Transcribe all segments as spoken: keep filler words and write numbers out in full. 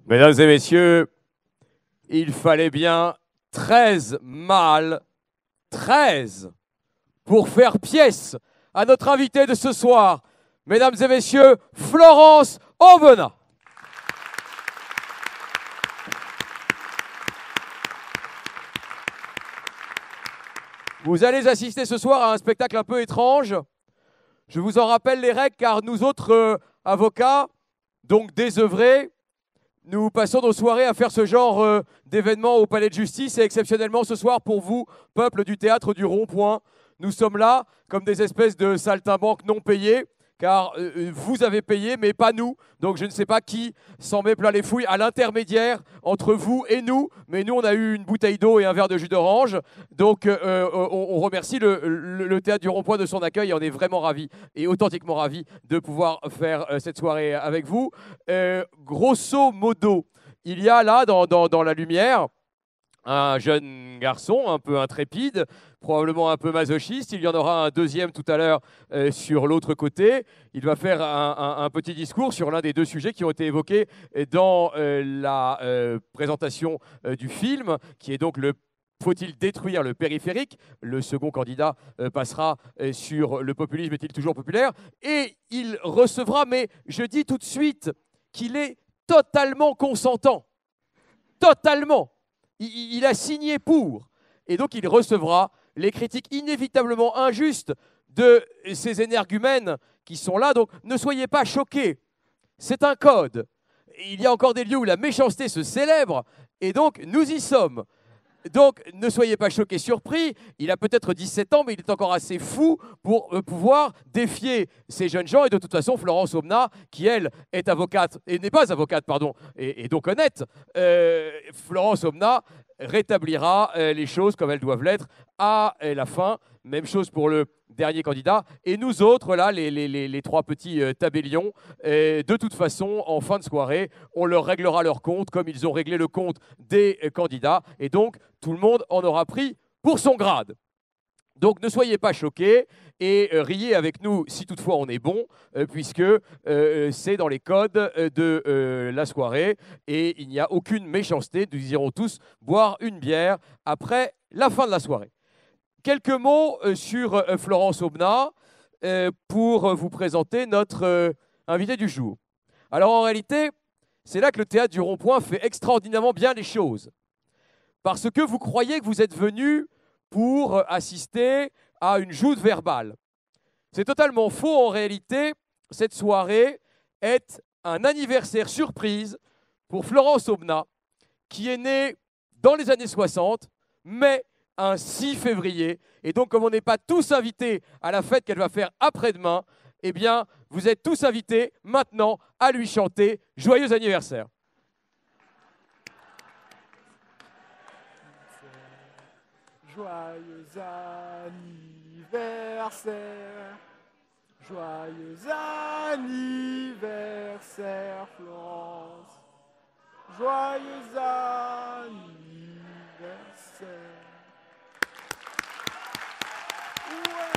Mesdames et messieurs, il fallait bien treize mâles, treize, pour faire pièce à notre invité de ce soir. Mesdames et messieurs, Florence Aubenas. Vous allez assister ce soir à un spectacle un peu étrange. Je vous en rappelle les règles car nous autres euh, avocats, donc désœuvrés, nous passons nos soirées à faire ce genre euh, d'événements au Palais de Justice et exceptionnellement ce soir pour vous, peuple du théâtre du Rond-Point, nous sommes là comme des espèces de saltimbanques non payés car euh, vous avez payé mais pas nous. Donc je ne sais pas qui s'en met plein les fouilles à l'intermédiaire entre vous et nous. Mais nous on a eu une bouteille d'eau et un verre de jus d'orange. Donc euh, on, on remercie le, le, le théâtre du Rond-Point de son accueil et on est vraiment ravis et authentiquement ravis de pouvoir faire euh, cette soirée avec vous. Euh, grosso modo, il y a là dans, dans, dans la lumière un jeune garçon un peu intrépide, probablement un peu masochiste. Il y en aura un deuxième tout à l'heure euh, sur l'autre côté. Il va faire un, un, un petit discours sur l'un des deux sujets qui ont été évoqués dans euh, la euh, présentation euh, du film, qui est donc le faut-il détruire le périphérique? Le second candidat euh, passera euh, sur le populisme est-il toujours populaire? Et il recevra, mais je dis tout de suite qu'il est totalement consentant. Totalement. Il a signé pour. Et donc, il recevra les critiques inévitablement injustes de ces énergumènes qui sont là. Donc, ne soyez pas choqués. C'est un code. Il y a encore des lieux où la méchanceté se célèbre. Et donc, nous y sommes. Donc, ne soyez pas choqués, surpris. Il a peut-être dix-sept ans, mais il est encore assez fou pour euh, pouvoir défier ces jeunes gens. Et de toute façon, Florence Aubenas, qui elle est avocate, et n'est pas avocate, pardon, et, et donc honnête, euh, Florence Aubenas rétablira euh, les choses comme elles doivent l'être à euh, la fin. Même chose pour le dernier candidat. Et nous autres, là, les, les, les, les trois petits euh, tabellions, euh, de toute façon, en fin de soirée, on leur réglera leur compte comme ils ont réglé le compte des euh, candidats. Et donc, tout le monde en aura pris pour son grade. Donc, ne soyez pas choqués et euh, riez avec nous si toutefois on est bon, euh, puisque euh, c'est dans les codes euh, de euh, la soirée et il n'y a aucune méchanceté. Nous irons tous boire une bière après la fin de la soirée. Quelques mots euh, sur euh, Florence Aubenas euh, pour vous présenter notre euh, invité du jour. Alors en réalité, c'est là que le théâtre du Rond-Point fait extraordinairement bien les choses. Parce que vous croyez que vous êtes venu pour assister à une joute verbale. C'est totalement faux. En réalité, cette soirée est un anniversaire surprise pour Florence Aubenas, qui est née dans les années soixante, mais un six février. Et donc, comme on n'est pas tous invités à la fête qu'elle va faire après-demain, eh bien, vous êtes tous invités maintenant à lui chanter « Joyeux anniversaire ». Joyeux anniversaire, joyeux anniversaire Florence, joyeux anniversaire. Ouais.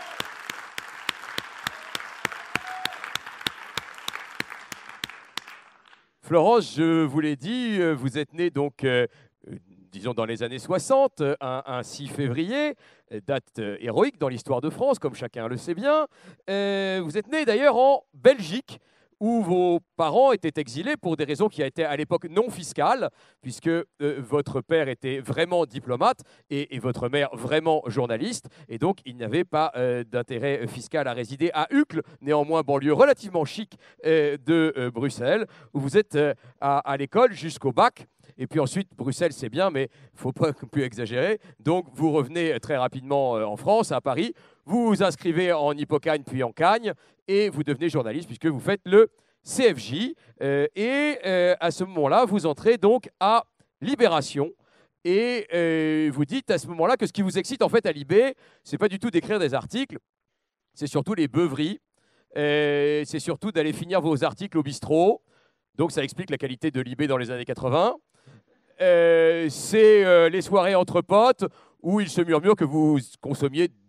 Florence, je vous l'ai dit, vous êtes née donc... Euh, disons dans les années soixante, un, un six février, date héroïque dans l'histoire de France, comme chacun le sait bien. Euh, vous êtes né d'ailleurs en Belgique, où vos parents étaient exilés pour des raisons qui étaient à l'époque non fiscales, puisque euh, votre père était vraiment diplomate et, et votre mère vraiment journaliste, et donc il n'y avait pas euh, d'intérêt fiscal à résider à Uccle, néanmoins banlieue relativement chic euh, de euh, Bruxelles, où vous êtes euh, à, à l'école jusqu'au bac. Et puis ensuite, Bruxelles, c'est bien, mais il ne faut pas plus exagérer. Donc, vous revenez très rapidement en France, à Paris. Vous vous inscrivez en Hippocagne, puis en Cagne, et vous devenez journaliste puisque vous faites le C F J. Euh, et euh, à ce moment-là, vous entrez donc à Libération. Et euh, vous dites à ce moment-là que ce qui vous excite en fait à Libé, ce n'est pas du tout d'écrire des articles, c'est surtout les beuveries. Euh, c'est surtout d'aller finir vos articles au bistrot. Donc, ça explique la qualité de Libé dans les années quatre-vingts. Euh, c'est euh, les soirées entre potes où il se murmure que vous consommiez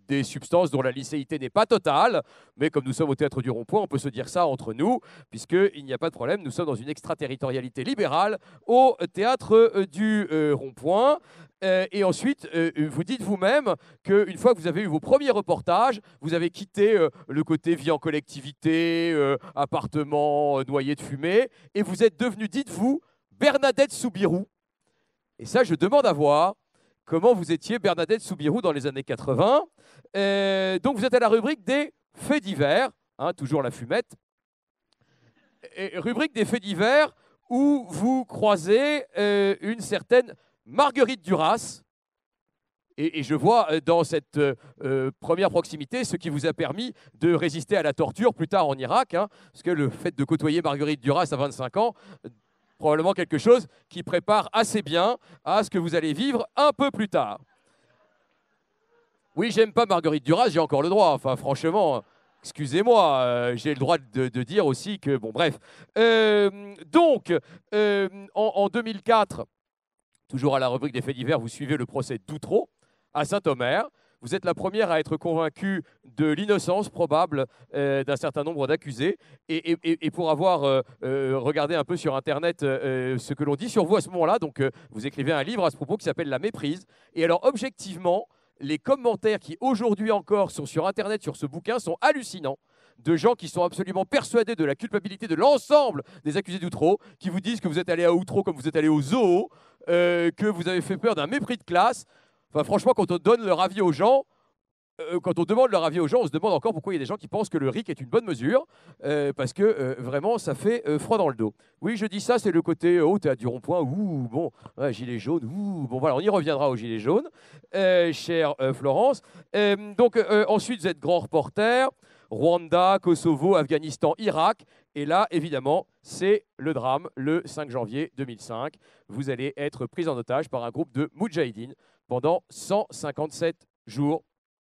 des substances dont la licéité n'est pas totale, mais comme nous sommes au Théâtre du Rond-Point, on peut se dire ça entre nous, puisqu'il n'y a pas de problème, nous sommes dans une extraterritorialité libérale au Théâtre euh, du euh, Rond-Point. Euh, et ensuite, euh, vous dites vous-même qu'une fois que vous avez eu vos premiers reportages, vous avez quitté euh, le côté vie en collectivité, euh, appartement euh, noyé de fumée, et vous êtes devenu, dites-vous, Bernadette Soubirous. Et ça, je demande à voir comment vous étiez Bernadette Soubirous dans les années quatre-vingts. Euh, donc, vous êtes à la rubrique des faits divers, hein, toujours la fumette. Et rubrique des faits divers où vous croisez euh, une certaine Marguerite Duras. Et, et je vois dans cette euh, première proximité ce qui vous a permis de résister à la torture plus tard en Irak, hein, parce que le fait de côtoyer Marguerite Duras à vingt-cinq ans, probablement quelque chose qui prépare assez bien à ce que vous allez vivre un peu plus tard. Oui, j'aime pas Marguerite Duras, j'ai encore le droit. Enfin, franchement, excusez-moi, euh, j'ai le droit de, de dire aussi que... Bon, bref. Euh, donc, euh, en, en deux mille quatre, toujours à la rubrique des faits divers, vous suivez le procès d'Outreau à Saint-Omer. Vous êtes la première à être convaincue de l'innocence probable euh, d'un certain nombre d'accusés. Et, et, et pour avoir euh, euh, regardé un peu sur Internet euh, ce que l'on dit sur vous à ce moment-là, donc euh, vous écrivez un livre à ce propos qui s'appelle « La méprise ». Et alors, objectivement, les commentaires qui aujourd'hui encore sont sur Internet sur ce bouquin sont hallucinants, de gens qui sont absolument persuadés de la culpabilité de l'ensemble des accusés d'Outreau, qui vous disent que vous êtes allé à Outreau comme vous êtes allé au zoo, euh, que vous avez fait peur d'un mépris de classe. Enfin, franchement, quand on donne leur avis aux gens, euh, quand on demande leur avis aux gens, on se demande encore pourquoi il y a des gens qui pensent que le R I C est une bonne mesure, euh, parce que euh, vraiment, ça fait euh, froid dans le dos. Oui, je dis ça, c'est le côté oh, Théâtre du Rond-Point, ouh, bon, ouais, gilet jaune, ouh, bon, voilà, on y reviendra au gilet jaune, euh, chère euh, Florence. Euh, donc, euh, ensuite, vous êtes grand reporter, Rwanda, Kosovo, Afghanistan, Irak, et là, évidemment, c'est le drame, le cinq janvier deux mille cinq. Vous allez être pris en otage par un groupe de Moudjahidines pendant cent cinquante-sept jours.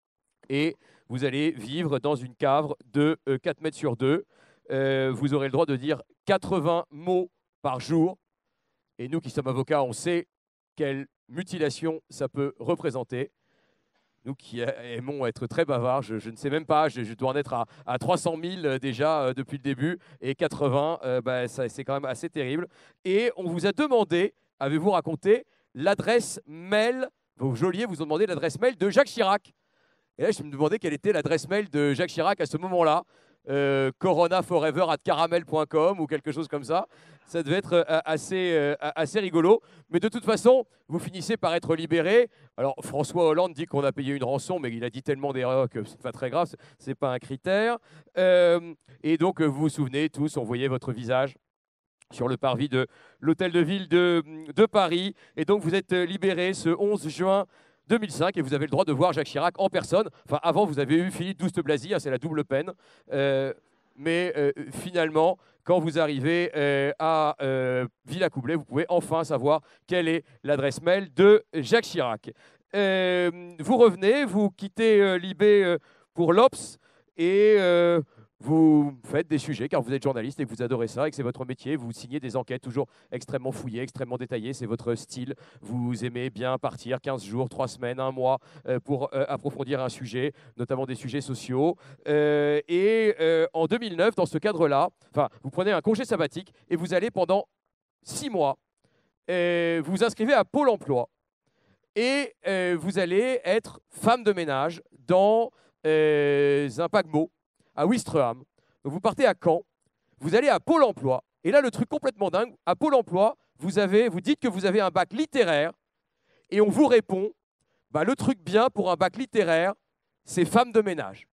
Et vous allez vivre dans une cave de euh, quatre mètres sur deux. Euh, vous aurez le droit de dire quatre-vingts mots par jour. Et nous qui sommes avocats, on sait quelle mutilation ça peut représenter. Nous qui aimons être très bavards, je, je ne sais même pas, je, je dois en être à, à trois cent mille déjà euh, depuis le début. Et quatre-vingts, euh, bah, ça, c'est quand même assez terrible. Et on vous a demandé, avez-vous raconté, l'adresse mail, vos geôliers vous ont demandé l'adresse mail de Jacques Chirac. Et là, je me demandais quelle était l'adresse mail de Jacques Chirac à ce moment-là. Euh, coronaforever at caramel point com ou quelque chose comme ça. Ça devait être euh, assez, euh, assez rigolo. Mais de toute façon, vous finissez par être libéré. Alors, François Hollande dit qu'on a payé une rançon, mais il a dit tellement d'erreurs que c'est pas très grave, ce n'est pas un critère. Euh, et donc, vous vous souvenez tous, on voyait votre visage sur le parvis de l'hôtel de ville de, de Paris. Et donc, vous êtes libéré ce onze juin deux mille cinq, et vous avez le droit de voir Jacques Chirac en personne. Enfin, avant, vous avez eu Philippe Douste-Blazy, hein, c'est la double peine. Euh, mais euh, finalement, quand vous arrivez euh, à euh, Villacoublay, vous pouvez enfin savoir quelle est l'adresse mail de Jacques Chirac. Euh, vous revenez, vous quittez euh, Libé euh, pour l'Obs, et euh, vous faites des sujets, car vous êtes journaliste et que vous adorez ça, et que c'est votre métier. Vous signez des enquêtes toujours extrêmement fouillées, extrêmement détaillées. C'est votre style. Vous aimez bien partir quinze jours, trois semaines, un mois euh, pour euh, approfondir un sujet, notamment des sujets sociaux. Euh, et euh, en deux mille neuf, dans ce cadre-là, enfin, vous prenez un congé sabbatique et vous allez pendant six mois, euh, vous vous inscrivez à Pôle emploi et euh, vous allez être femme de ménage dans euh, un paquebot à Ouistreham. Donc vous partez à Caen, vous allez à Pôle emploi, et là, le truc complètement dingue, à Pôle emploi, vous, avez, vous dites que vous avez un bac littéraire, et on vous répond, bah, le truc bien pour un bac littéraire, c'est femme de ménage.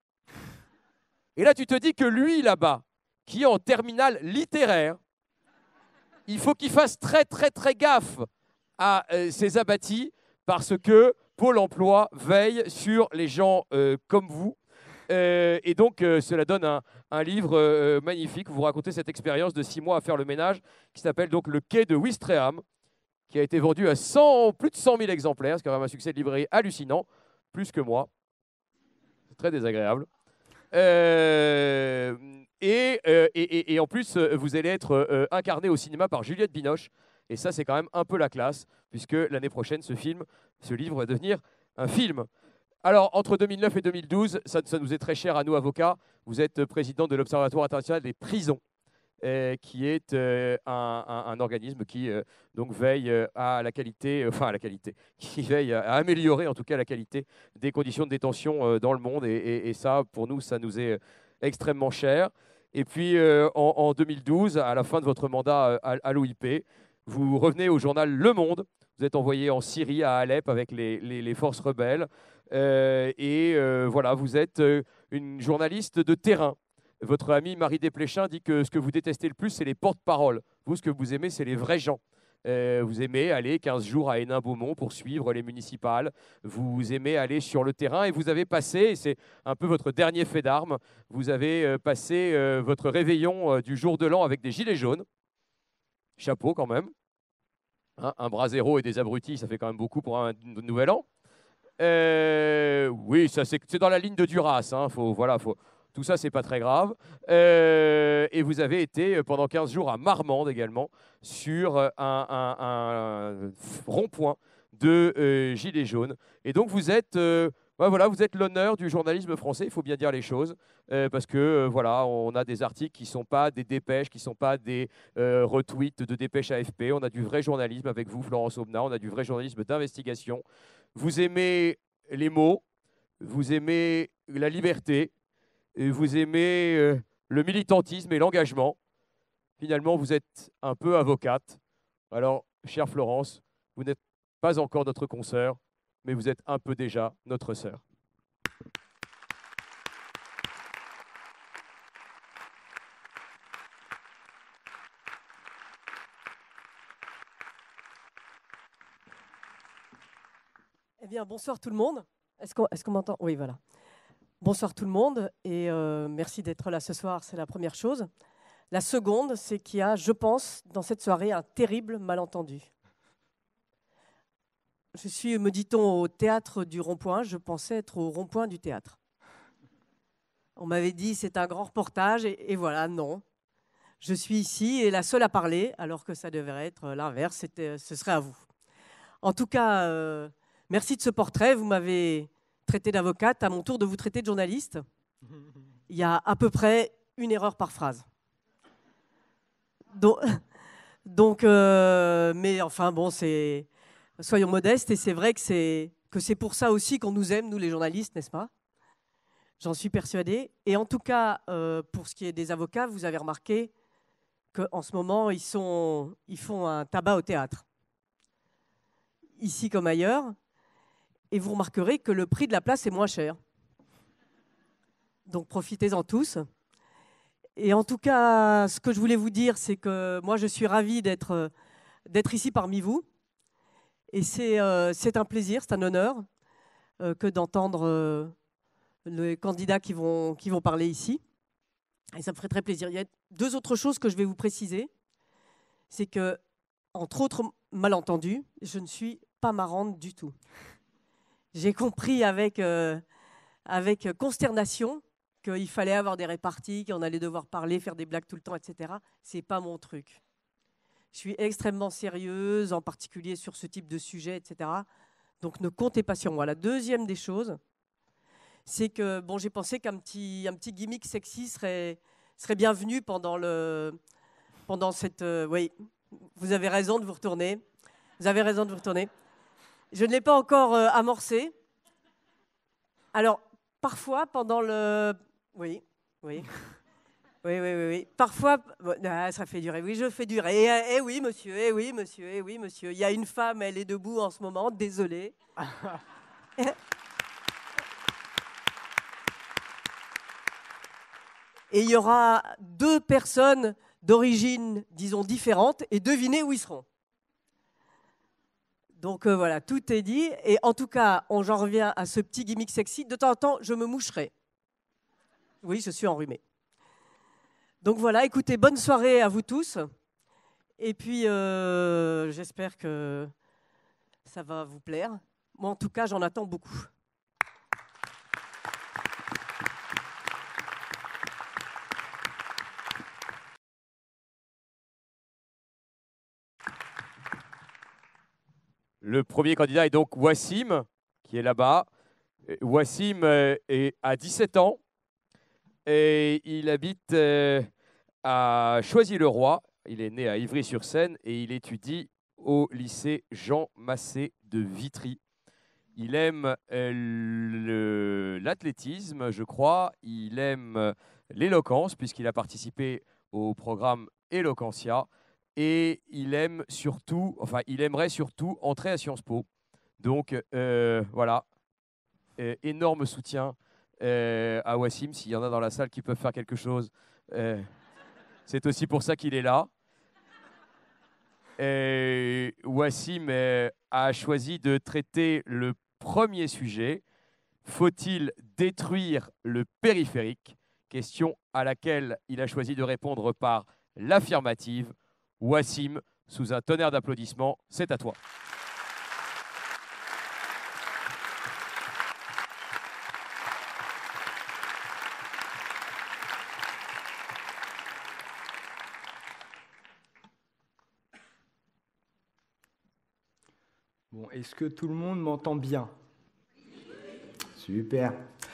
Et là, tu te dis que lui, là-bas, qui est en terminale littéraire, il faut qu'il fasse très, très, très gaffe à euh, ses abattis, parce que Pôle emploi veille sur les gens euh, comme vous. Euh, et donc, euh, cela donne un, un livre euh, magnifique où vous racontez cette expérience de six mois à faire le ménage, qui s'appelle donc Le Quai de Ouistreham, qui a été vendu à cent, plus de cent mille exemplaires, ce qui est quand même un succès de librairie hallucinant, plus que moi. C'est très désagréable. Euh, et, euh, et, et, et en plus, vous allez être euh, incarné au cinéma par Juliette Binoche, et ça, c'est quand même un peu la classe, puisque l'année prochaine, ce film, ce livre va devenir un film. Alors, entre deux mille neuf et deux mille douze, ça, ça nous est très cher à nous, avocats. Vous êtes président de l'Observatoire international des prisons, euh, qui est euh, un, un- un organisme qui euh, donc veille euh, à la qualité, enfin à la qualité, qui veille à, à améliorer en tout cas la qualité des conditions de détention euh, dans le monde. Et, et- et ça, pour nous, ça nous est extrêmement cher. Et puis, euh, en, en deux mille douze, à la fin de votre mandat euh, à, à l'O I P, vous revenez au journal Le Monde. Vous êtes envoyé en Syrie, à Alep, avec les, les- les forces rebelles. Euh, et euh, voilà, vous êtes euh, une journaliste de terrain. Votre amie Marie Desplechin dit que ce que vous détestez le plus, c'est les porte-paroles. Vous, ce que vous aimez, c'est les vrais gens. Euh, vous aimez aller quinze jours à Hénin-Beaumont pour suivre les municipales. Vous aimez aller sur le terrain et vous avez passé, et c'est un peu votre dernier fait d'armes, vous avez euh, passé euh, votre réveillon euh, du jour de l'an avec des gilets jaunes. Chapeau quand même. Hein, un bras zéro et des abrutis, ça fait quand même beaucoup pour un nouvel an. Euh, oui, ça c'est c'est dans la ligne de Duras. Hein, faut, voilà, faut, tout ça, c'est pas très grave. Euh, et vous avez été euh, pendant quinze jours à Marmande également, sur euh, un, un- un rond-point de euh, Gilets jaunes. Et donc vous êtes, euh, ouais, voilà, vous êtes l'honneur du journalisme français, il faut bien dire les choses, euh, parce que euh, voilà, on a des articles qui ne sont pas des dépêches, qui ne sont pas des euh, retweets de dépêches A F P. On a du vrai journalisme avec vous, Florence Aubenas, on a du vrai journalisme d'investigation. Vous aimez les mots, vous aimez la liberté, et vous aimez euh, le militantisme et l'engagement. Finalement, vous êtes un peu avocate. Alors, chère Florence, vous n'êtes pas encore notre consoeur, mais vous êtes un peu déjà notre sœur. Eh bien, bonsoir tout le monde. Est-ce qu'on est-ce qu'on m'entend? Oui, voilà. Bonsoir tout le monde et euh, merci d'être là ce soir, c'est la première chose. La seconde, c'est qu'il y a, je pense, dans cette soirée, un terrible malentendu. Je suis, me dit-on, au théâtre du Rond-Point. Je pensais être au Rond-Point du théâtre. On m'avait dit c'est un grand reportage et, et voilà, non. Je suis ici et la seule à parler, alors que ça devrait être l'inverse, c'était- ce serait à vous. En tout cas, euh, merci de ce portrait. Vous m'avez traité d'avocate, à mon tour de vous traiter de journaliste. Il y a à peu près une erreur par phrase. Donc, donc euh, mais enfin bon, c'est, soyons modestes et c'est vrai que c'est que c'est pour ça aussi qu'on nous aime, nous les journalistes, n'est-ce pas? J'en suis persuadée. Et en tout cas, euh, pour ce qui est des avocats, vous avez remarqué qu'en ce moment, ils, sont, ils font un tabac au théâtre, ici comme ailleurs. Et vous remarquerez que le prix de la place est moins cher. Donc profitez-en tous. Et en tout cas, ce que je voulais vous dire, c'est que moi, je suis ravie d'être d'être ici parmi vous. Et c'est euh, c'est un plaisir, c'est un honneur euh, que d'entendre euh, les candidats qui vont, qui vont parler ici. Et ça me ferait très plaisir. Il y a deux autres choses que je vais vous préciser. C'est que, entre autres malentendus, je ne suis pas marrante du tout. J'ai compris avec, euh, avec consternation qu'il fallait avoir des réparties, qu'on allait devoir parler, faire des blagues tout le temps, et cetera. Ce n'est pas mon truc. Je suis extrêmement sérieuse, en particulier sur ce type de sujet, et cetera. Donc ne comptez pas sur moi. La deuxième des choses, c'est que bon, j'ai pensé qu'un petit, un petit gimmick sexy serait, serait bienvenu pendant, le, pendant cette... Euh, oui, vous avez raison de vous retourner. Vous avez raison de vous retourner. Je ne l'ai pas encore euh, amorcé. Alors, parfois, pendant le... Oui, oui. Oui, oui, oui, oui. Parfois, bon, ah, ça fait durer. Oui, je fais durer. Eh, eh oui, monsieur, eh oui, monsieur, eh oui, monsieur. Il y a une femme, elle est debout en ce moment, désolée. Et il y aura deux personnes d'origine, disons, différentes, et devinez où ils seront. Donc euh, voilà, tout est dit. Et en tout cas, j'en reviens à ce petit gimmick sexy. De temps en temps, je me moucherai. Oui, je suis enrhumée. Donc voilà, écoutez, bonne soirée à vous tous. Et puis, euh, j'espère que ça va vous plaire. Moi, en tout cas, j'en attends beaucoup. Le premier candidat est donc Wassim, qui est là-bas. Wassim euh, est, a dix-sept ans et il habite euh, à Choisy-le-Roi. Il est né à Ivry-sur-Seine et il étudie au lycée Jean Massé de Vitry. Il aime euh, l'athlétisme, je crois. Il aime euh, l'éloquence, puisqu'il a participé au programme Eloquentia. Et il aime surtout, enfin, il aimerait surtout entrer à Sciences Po. Donc, euh, voilà, euh, énorme soutien euh, à Wassim. S'il y en a dans la salle qui peuvent faire quelque chose, euh, c'est aussi pour ça qu'il est là. Et Wassim euh, a choisi de traiter le premier sujet. Faut-il détruire le périphérique? Question à laquelle il a choisi de répondre par l'affirmative. Wassim, sous un tonnerre d'applaudissements, c'est à toi. Bon, est-ce que tout le monde m'entend bien? Super.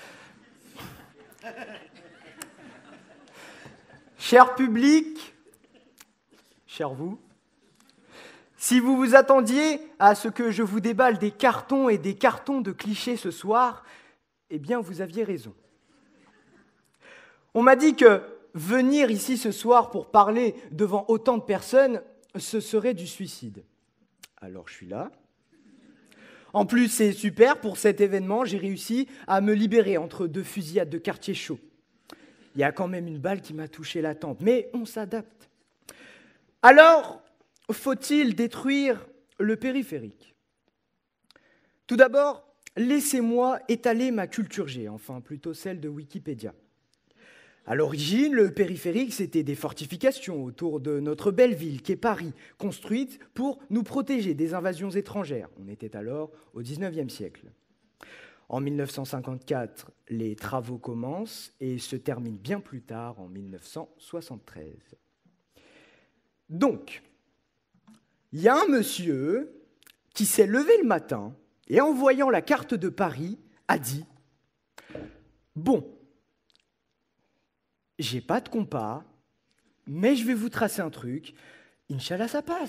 Cher public, cher vous, si vous vous attendiez à ce que je vous déballe des cartons et des cartons de clichés ce soir, eh bien, vous aviez raison. On m'a dit que venir ici ce soir pour parler devant autant de personnes, ce serait du suicide. Alors, je suis là. En plus, c'est super, pour cet événement, j'ai réussi à me libérer entre deux fusillades de quartier chaud. Il y a quand même une balle qui m'a touché la tempe, mais on s'adapte. Alors, faut-il détruire le périphérique? Tout d'abord, laissez-moi étaler ma culture G, enfin plutôt celle de Wikipédia. À l'origine, le périphérique, c'était des fortifications autour de notre belle ville, qu'est Paris, construites pour nous protéger des invasions étrangères. On était alors au dix-neuvième siècle. En mille neuf cent cinquante-quatre, les travaux commencent et se terminent bien plus tard, en mille neuf cent soixante-treize. Donc, il y a un monsieur qui s'est levé le matin et, en voyant la carte de Paris, a dit « Bon, j'ai pas de compas, mais je vais vous tracer un truc. Inch'Allah, ça passe. »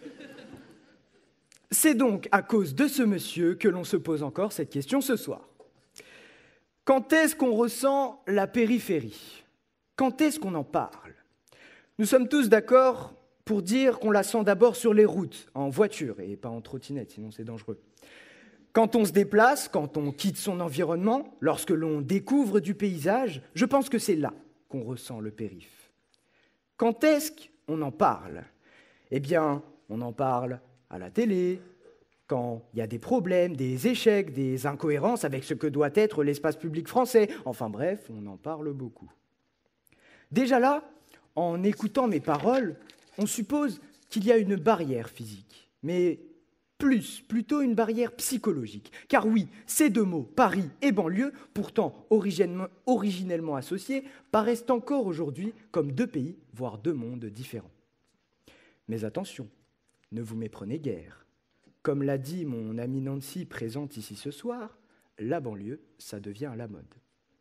C'est donc à cause de ce monsieur que l'on se pose encore cette question ce soir. Quand est-ce qu'on ressent la périphérie? Quand est-ce qu'on en parle? Nous sommes tous d'accord pour dire qu'on la sent d'abord sur les routes, en voiture et pas en trottinette, sinon c'est dangereux. Quand on se déplace, quand on quitte son environnement, lorsque l'on découvre du paysage, je pense que c'est là qu'on ressent le périph. Quand est-ce qu'on en parle? Eh bien, on en parle à la télé, quand il y a des problèmes, des échecs, des incohérences avec ce que doit être l'espace public français. Enfin bref, on en parle beaucoup. Déjà là, en écoutant mes paroles, on suppose qu'il y a une barrière physique, mais plus, plutôt une barrière psychologique. Car oui, ces deux mots, Paris et banlieue, pourtant originellement, originellement associés, paraissent encore aujourd'hui comme deux pays, voire deux mondes différents. Mais attention, ne vous méprenez guère. Comme l'a dit mon amie Nancy présente ici ce soir, la banlieue, ça devient à la mode.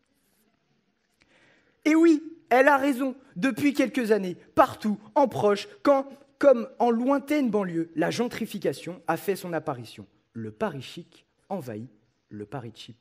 Et oui, elle a raison. Depuis quelques années, partout, en proche, quand, comme en lointaine banlieue, la gentrification a fait son apparition. Le Paris chic envahit le Paris cheap.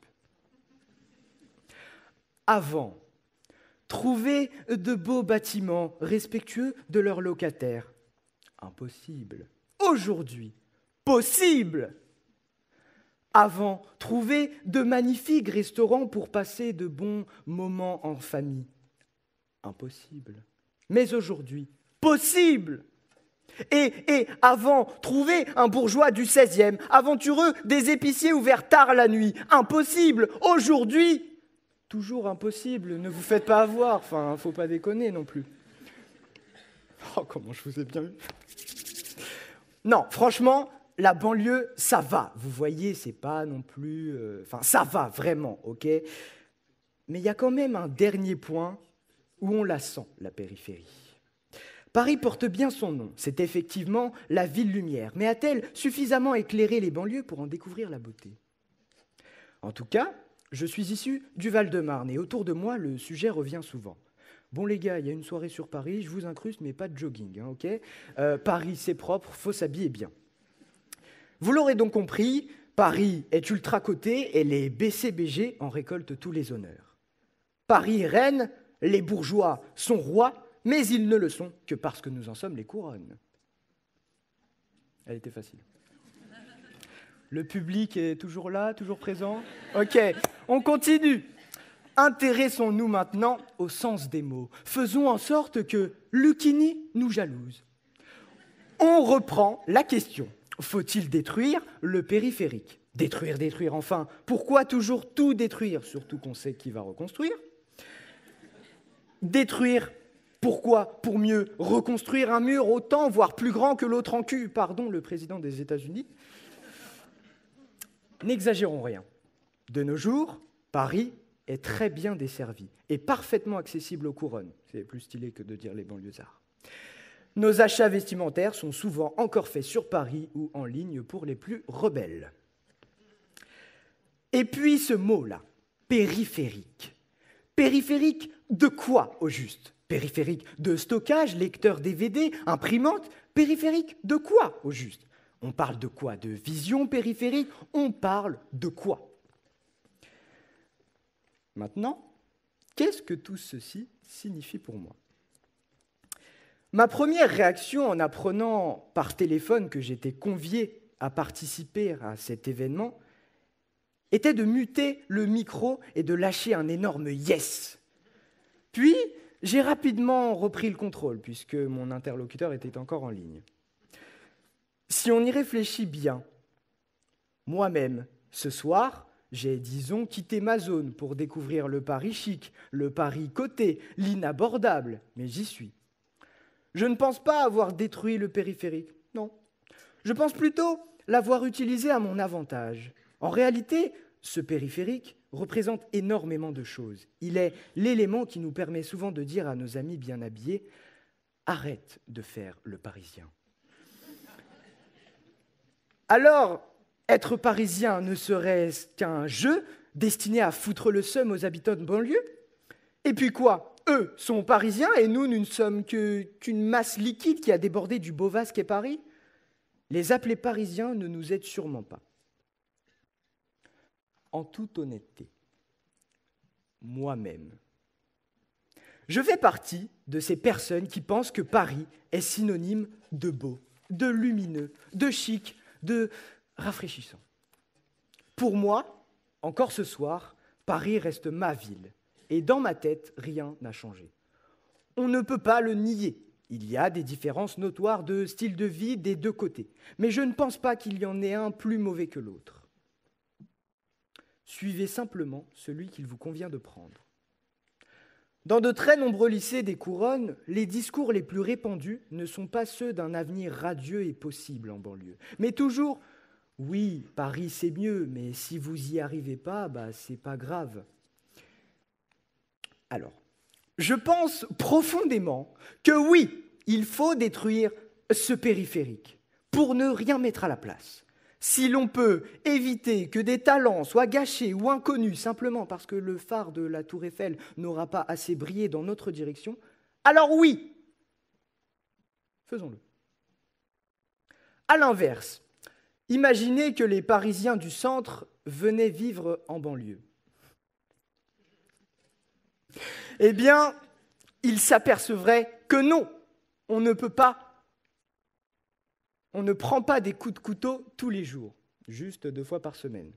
Avant, trouver de beaux bâtiments respectueux de leurs locataires. Impossible. Aujourd'hui, possible. Avant, trouver de magnifiques restaurants pour passer de bons moments en famille. Impossible. Mais aujourd'hui, possible. Et, et avant, trouver un bourgeois du seizième, aventureux, des épiciers ouverts tard la nuit. Impossible. Aujourd'hui, toujours impossible. Ne vous faites pas avoir. Enfin, faut pas déconner non plus. Oh, comment je vous ai bien eu. Non, franchement, la banlieue, ça va. Vous voyez, c'est pas non plus... Euh, enfin, ça va, vraiment, ok? Mais il y a quand même un dernier point où on la sent, la périphérie. Paris porte bien son nom. C'est effectivement la ville lumière. Mais a-t-elle suffisamment éclairé les banlieues pour en découvrir la beauté? En tout cas, je suis issu du Val-de-Marne et autour de moi, le sujet revient souvent. Bon les gars, il y a une soirée sur Paris, je vous incruste, mais pas de jogging, hein, ok euh, Paris, c'est propre, faut s'habiller bien. Vous l'aurez donc compris, Paris est ultra coté et les B C B G en récoltent tous les honneurs. Paris est reine, les bourgeois sont rois, mais ils ne le sont que parce que nous en sommes les couronnes. Elle était facile. Le public est toujours là, toujours présent? Ok, on continue. Intéressons-nous maintenant au sens des mots. Faisons en sorte que Lucchini nous jalouse. On reprend la question. Faut-il détruire le périphérique? Détruire, détruire, enfin. Pourquoi toujours tout détruire? Surtout qu'on sait qui va reconstruire. Détruire, pourquoi? Pour mieux reconstruire un mur autant, voire plus grand que l'autre en cul. Pardon, le président des États-Unis. N'exagérons rien. De nos jours, Paris est très bien desservi et parfaitement accessible aux couronnes. C'est plus stylé que de dire les banlieusards. Nos achats vestimentaires sont souvent encore faits sur Paris ou en ligne pour les plus rebelles. Et puis ce mot-là, périphérique. Périphérique de quoi au juste? Périphérique de stockage, lecteur D V D, imprimante? Périphérique de quoi au juste? On parle de quoi? De vision périphérique? On parle de quoi? Maintenant, qu'est-ce que tout ceci signifie pour moi? Ma première réaction en apprenant par téléphone que j'étais convié à participer à cet événement était de muter le micro et de lâcher un énorme « yes ». Puis, j'ai rapidement repris le contrôle puisque mon interlocuteur était encore en ligne. Si on y réfléchit bien, moi-même, ce soir, j'ai, disons, quitté ma zone pour découvrir le Paris chic, le Paris coté, l'inabordable, mais j'y suis. Je ne pense pas avoir détruit le périphérique, non. Je pense plutôt l'avoir utilisé à mon avantage. En réalité, ce périphérique représente énormément de choses. Il est l'élément qui nous permet souvent de dire à nos amis bien habillés « Arrête de faire le Parisien ». Alors, être parisien ne serait-ce qu'un jeu destiné à foutre le seum aux habitants de banlieue? Et puis quoi? Eux sont parisiens et nous, nous ne sommes que, qu'une masse liquide qui a débordé du beau vase qu'est Paris? Les appeler parisiens ne nous aident sûrement pas. En toute honnêteté, moi-même, je fais partie de ces personnes qui pensent que Paris est synonyme de beau, de lumineux, de chic, de rafraîchissant. Pour moi, encore ce soir, Paris reste ma ville. Et dans ma tête, rien n'a changé. On ne peut pas le nier. Il y a des différences notoires de style de vie des deux côtés. Mais je ne pense pas qu'il y en ait un plus mauvais que l'autre. Suivez simplement celui qu'il vous convient de prendre. Dans de très nombreux lycées des couronnes, les discours les plus répandus ne sont pas ceux d'un avenir radieux et possible en banlieue, mais toujours « oui, Paris c'est mieux, mais si vous n'y arrivez pas, bah, c'est pas grave ». Alors, je pense profondément que oui, il faut détruire ce périphérique pour ne rien mettre à la place. Si l'on peut éviter que des talents soient gâchés ou inconnus simplement parce que le phare de la Tour Eiffel n'aura pas assez brillé dans notre direction, alors oui, faisons-le. À l'inverse, imaginez que les Parisiens du centre venaient vivre en banlieue. Eh bien, ils s'apercevraient que non, on ne peut pas. On ne prend pas des coups de couteau tous les jours, juste deux fois par semaine.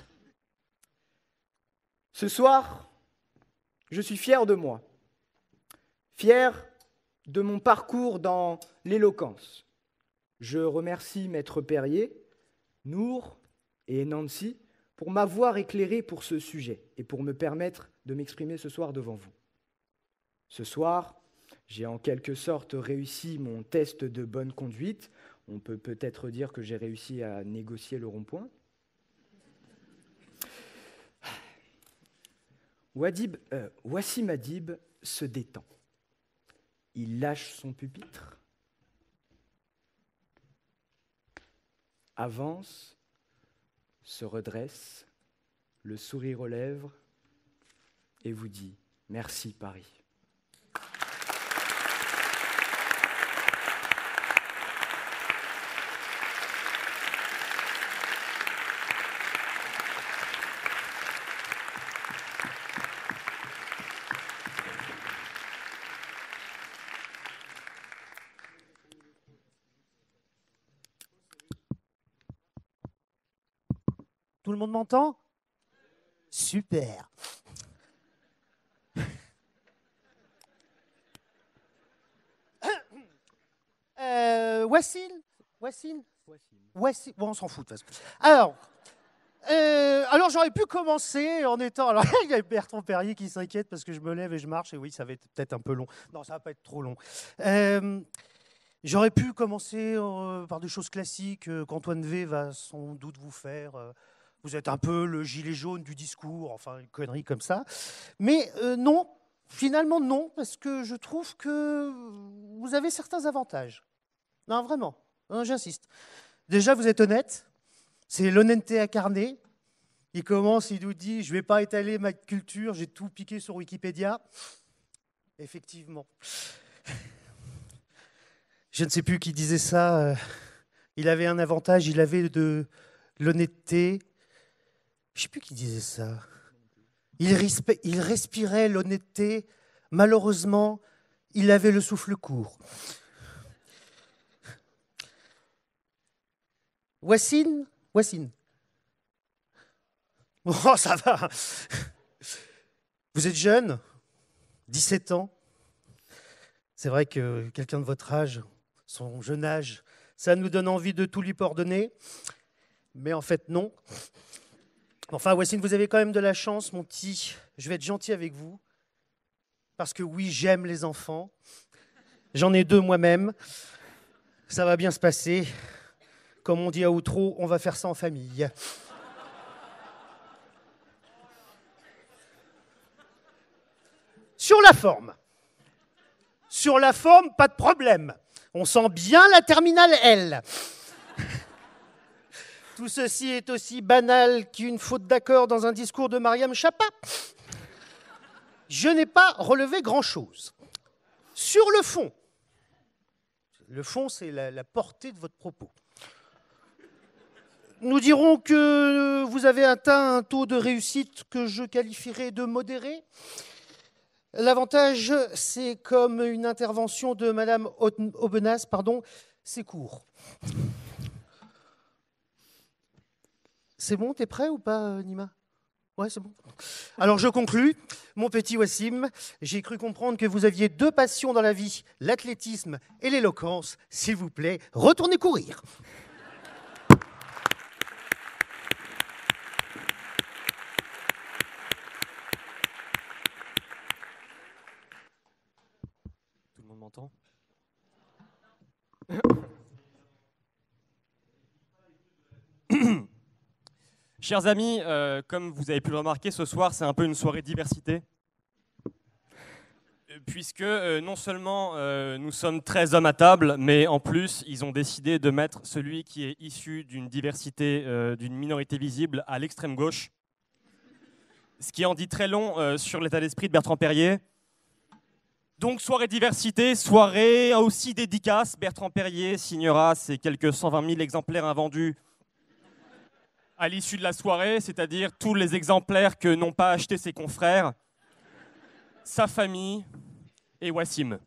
Ce soir, je suis fier de moi, fier de mon parcours dans l'éloquence. Je remercie Maître Perrier, Nour et Nancy pour m'avoir éclairé pour ce sujet et pour me permettre de m'exprimer ce soir devant vous. Ce soir, j'ai en quelque sorte réussi mon test de bonne conduite. On peut peut-être dire que j'ai réussi à négocier le rond-point. Wadib, euh, Wassim Adib se détend. Il lâche son pupitre, avance, se redresse, le sourire aux lèvres, et vous dit « Merci Paris ». Tout le monde m'entend? Super. euh, Wassil Wassil Wassil Bon, on s'en fout de toute façon. Alors, euh, alors j'aurais pu commencer en étant... Alors, il y a Bertrand Perrier qui s'inquiète parce que je me lève et je marche. Et oui, ça va être peut-être un peu long. Non, ça va pas être trop long. Euh, j'aurais pu commencer euh, par des choses classiques euh, qu'Antoine V va sans doute vous faire... Euh, Vous êtes un peu le gilet jaune du discours, enfin une connerie comme ça. Mais euh, non, finalement non, parce que je trouve que vous avez certains avantages. Non, vraiment, non, j'insiste. Déjà, vous êtes honnête, c'est l'honnêteté incarnée. Il commence, il nous dit, je ne vais pas étaler ma culture, j'ai tout piqué sur Wikipédia. Effectivement. Je ne sais plus qui disait ça. Il avait un avantage, il avait de l'honnêteté. Je ne sais plus qui disait ça. Il, respi- il respirait l'honnêteté. Malheureusement, il avait le souffle court. Wassine Wassine. Oh, ça va. Vous êtes jeune, dix-sept ans. C'est vrai que quelqu'un de votre âge, son jeune âge, ça nous donne envie de tout lui pardonner. Mais en fait, non. Enfin, Wassine, vous avez quand même de la chance, mon petit. Je vais être gentil avec vous. Parce que oui, j'aime les enfants. J'en ai deux moi-même. Ça va bien se passer. Comme on dit à Outreau, on va faire ça en famille. Sur la forme. Sur la forme, pas de problème. On sent bien la terminale L. Tout ceci est aussi banal qu'une faute d'accord dans un discours de Mariam Chapa. Je n'ai pas relevé grand-chose. Sur le fond, le fond, c'est la, la portée de votre propos. Nous dirons que vous avez atteint un taux de réussite que je qualifierais de modéré. L'avantage, c'est comme une intervention de Madame Aubenas, pardon, c'est court. C'est bon, t'es prêt ou pas, Nima? Ouais, c'est bon. Alors, je conclus. Mon petit Wassim, j'ai cru comprendre que vous aviez deux passions dans la vie, l'athlétisme et l'éloquence. S'il vous plaît, retournez courir. Tout le monde m'entend? Chers amis, euh, comme vous avez pu le remarquer, ce soir, c'est un peu une soirée diversité. Puisque euh, non seulement euh, nous sommes treize hommes à table, mais en plus, ils ont décidé de mettre celui qui est issu d'une diversité, euh, d'une minorité visible à l'extrême gauche. Ce qui en dit très long euh, sur l'état d'esprit de Bertrand Perrier. Donc, soirée diversité, soirée aussi dédicace. Bertrand Perrier signera ses quelques cent vingt mille exemplaires invendus à l'issue de la soirée, c'est-à-dire tous les exemplaires que n'ont pas achetés ses confrères, sa famille et Wassim.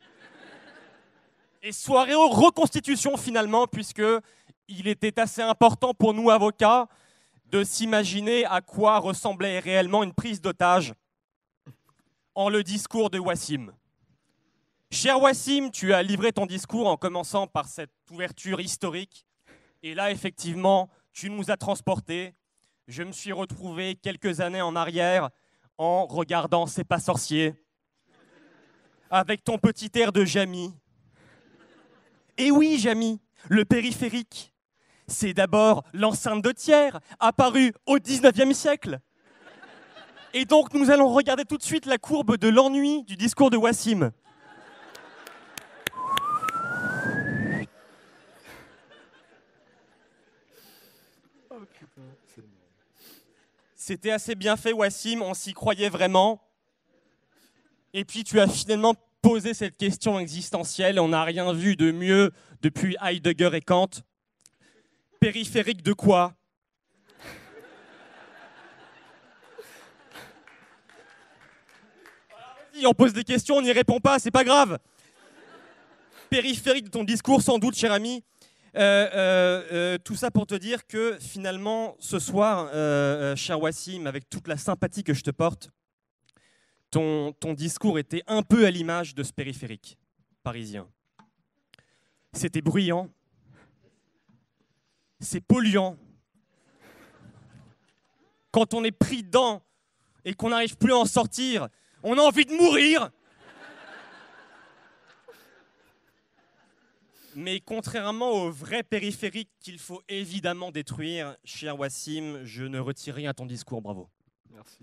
Et soirée aux reconstitutions finalement, puisque il était assez important pour nous avocats de s'imaginer à quoi ressemblait réellement une prise d'otage en le discours de Wassim. Cher Wassim, tu as livré ton discours en commençant par cette ouverture historique. Et là, effectivement, tu nous as transportés. Je me suis retrouvé quelques années en arrière en regardant C'est pas sorcier, avec ton petit air de Jamy. Et oui, Jamy, le périphérique, c'est d'abord l'enceinte de Thiers, apparue au dix-neuvième siècle. Et donc, nous allons regarder tout de suite la courbe de l'ennui du discours de Wassim. C'était assez bien fait, Wassim, on s'y croyait vraiment. Et puis tu as finalement posé cette question existentielle, on n'a rien vu de mieux depuis Heidegger et Kant. Périphérique de quoi? On pose des questions, on n'y répond pas, c'est pas grave. Périphérique de ton discours, sans doute, cher ami. Euh, euh, euh, tout ça pour te dire que finalement, ce soir, euh, euh, cher Wassim, avec toute la sympathie que je te porte, ton, ton discours était un peu à l'image de ce périphérique parisien. C'était bruyant, c'est polluant. Quand on est pris dedans et qu'on n'arrive plus à en sortir, on a envie de mourir. Mais contrairement au vrai périphérique qu'il faut évidemment détruire, cher Wassim, je ne retire rien à ton discours. Bravo. Merci.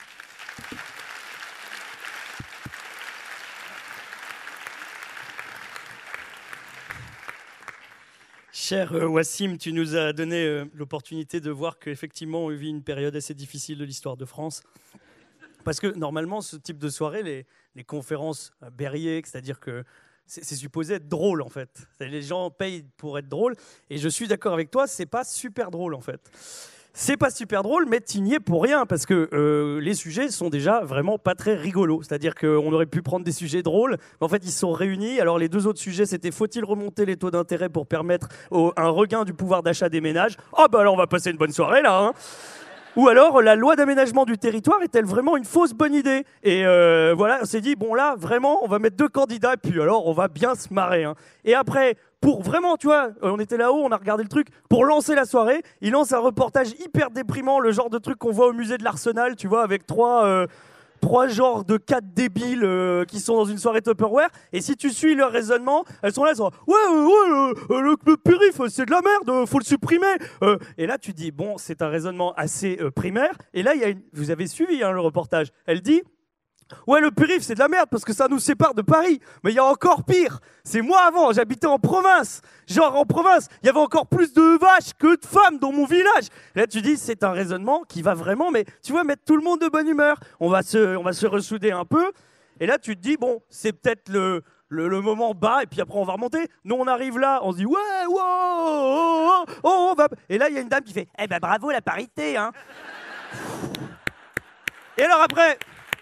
Cher euh, Wassim, tu nous as donné euh, l'opportunité de voir qu'effectivement on vit une période assez difficile de l'histoire de France. Parce que normalement, ce type de soirée, les, les conférences euh, Berryer, c'est-à-dire que c'est, c'est supposé être drôle en fait. Les gens payent pour être drôle. Et je suis d'accord avec toi, c'est pas super drôle en fait. C'est pas super drôle, mais tu n'y es pour rien parce que euh, les sujets sont déjà vraiment pas très rigolos. C'est-à-dire qu'on aurait pu prendre des sujets drôles, mais en fait ils se sont réunis. Alors les deux autres sujets, c'était faut-il remonter les taux d'intérêt pour permettre au, un regain du pouvoir d'achat des ménages? Ah bah alors on va passer une bonne soirée là, hein. Ou alors, la loi d'aménagement du territoire est-elle vraiment une fausse bonne idée? Et euh, voilà, on s'est dit, bon là, vraiment, on va mettre deux candidats, et puis alors, on va bien se marrer. Hein. Et après, pour vraiment, tu vois, on était là-haut, on a regardé le truc, pour lancer la soirée, il lance un reportage hyper déprimant, le genre de truc qu'on voit au musée de l'Arsenal, tu vois, avec trois... Euh, Trois genres de quatre débiles euh, qui sont dans une soirée Tupperware. Et si tu suis leur raisonnement, elles sont là, elles sont là, ouais, ouais, ouais, euh, le, le périph, c'est de la merde, faut le supprimer. Euh, et là, tu dis, bon, c'est un raisonnement assez euh, primaire. Et là, il y a une... vous avez suivi hein, le reportage. Elle dit, ouais, le périph, c'est de la merde parce que ça nous sépare de Paris. Mais il y a encore pire. C'est moi avant, j'habitais en province. Genre en province, il y avait encore plus de vaches que de femmes dans mon village. Et là, tu dis, c'est un raisonnement qui va vraiment, mais tu vois, mettre tout le monde de bonne humeur. On va se, on va se ressouder un peu. Et là, tu te dis, bon, c'est peut-être le, le, le moment bas, et puis après, on va remonter. Nous, on arrive là, on se dit, ouais, wow, oh, oh, oh, on va. Et là, il y a une dame qui fait, eh ben bravo, la parité, hein. Et alors après.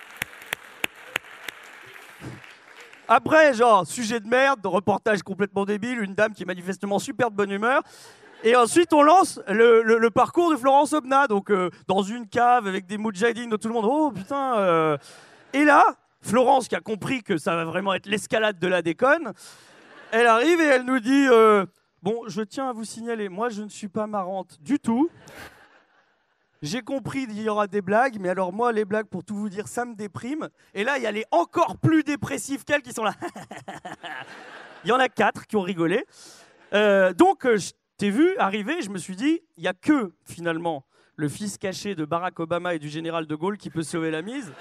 Après, genre, sujet de merde, reportage complètement débile, une dame qui est manifestement super de bonne humeur. Et ensuite, on lance le, le, le parcours de Florence Obna, donc euh, dans une cave avec des moudjahidines de tout le monde. Oh putain euh... Et là, Florence, qui a compris que ça va vraiment être l'escalade de la déconne, elle arrive et elle nous dit euh, bon, je tiens à vous signaler, moi, je ne suis pas marrante du tout. J'ai compris qu'il y aura des blagues, mais alors moi, les blagues, pour tout vous dire, ça me déprime. Et là, il y a les encore plus dépressifs qu'elles qui sont là. Il y en a quatre qui ont rigolé. Euh, donc, euh, je t'ai vu arriver, je me suis dit, il n'y a que, finalement, le fils caché de Barack Obama et du général de Gaulle qui peut sauver la mise.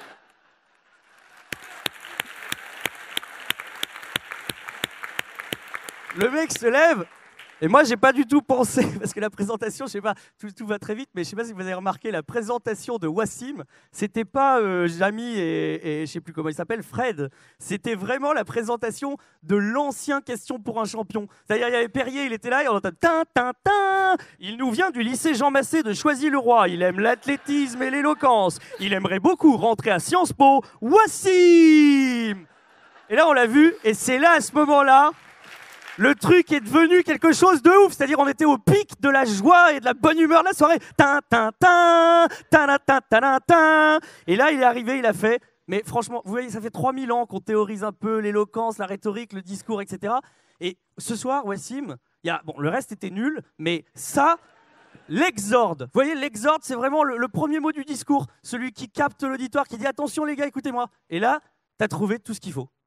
Le mec se lève. Et moi, j'ai pas du tout pensé, parce que la présentation, je sais pas, tout, tout va très vite, mais je sais pas si vous avez remarqué, la présentation de Wassim, c'était pas euh, Jamy et, et je sais plus comment il s'appelle, Fred. C'était vraiment la présentation de l'ancien Question pour un champion. C'est-à-dire, il y avait Perrier, il était là, et on entend tin, tin, tin. Il nous vient du lycée Jean Massé de Choisy-le-Roi. Il aime l'athlétisme et l'éloquence. Il aimerait beaucoup rentrer à Sciences Po. Wassim! Et là, on l'a vu, et c'est là, à ce moment-là, le truc est devenu quelque chose de ouf, c'est-à-dire on était au pic de la joie et de la bonne humeur de la soirée. Tin, tin, tin, tin, tin, tin, tin. Et là, il est arrivé, il a fait. Mais franchement, vous voyez, ça fait trois mille ans qu'on théorise un peu l'éloquence, la rhétorique, le discours, et cetera. Et ce soir, Wassim, y a, bon, le reste était nul, mais ça, l'exorde. Vous voyez, l'exorde, c'est vraiment le, le premier mot du discours, celui qui capte l'auditoire, qui dit attention les gars, écoutez-moi. Et là, t'as trouvé tout ce qu'il faut.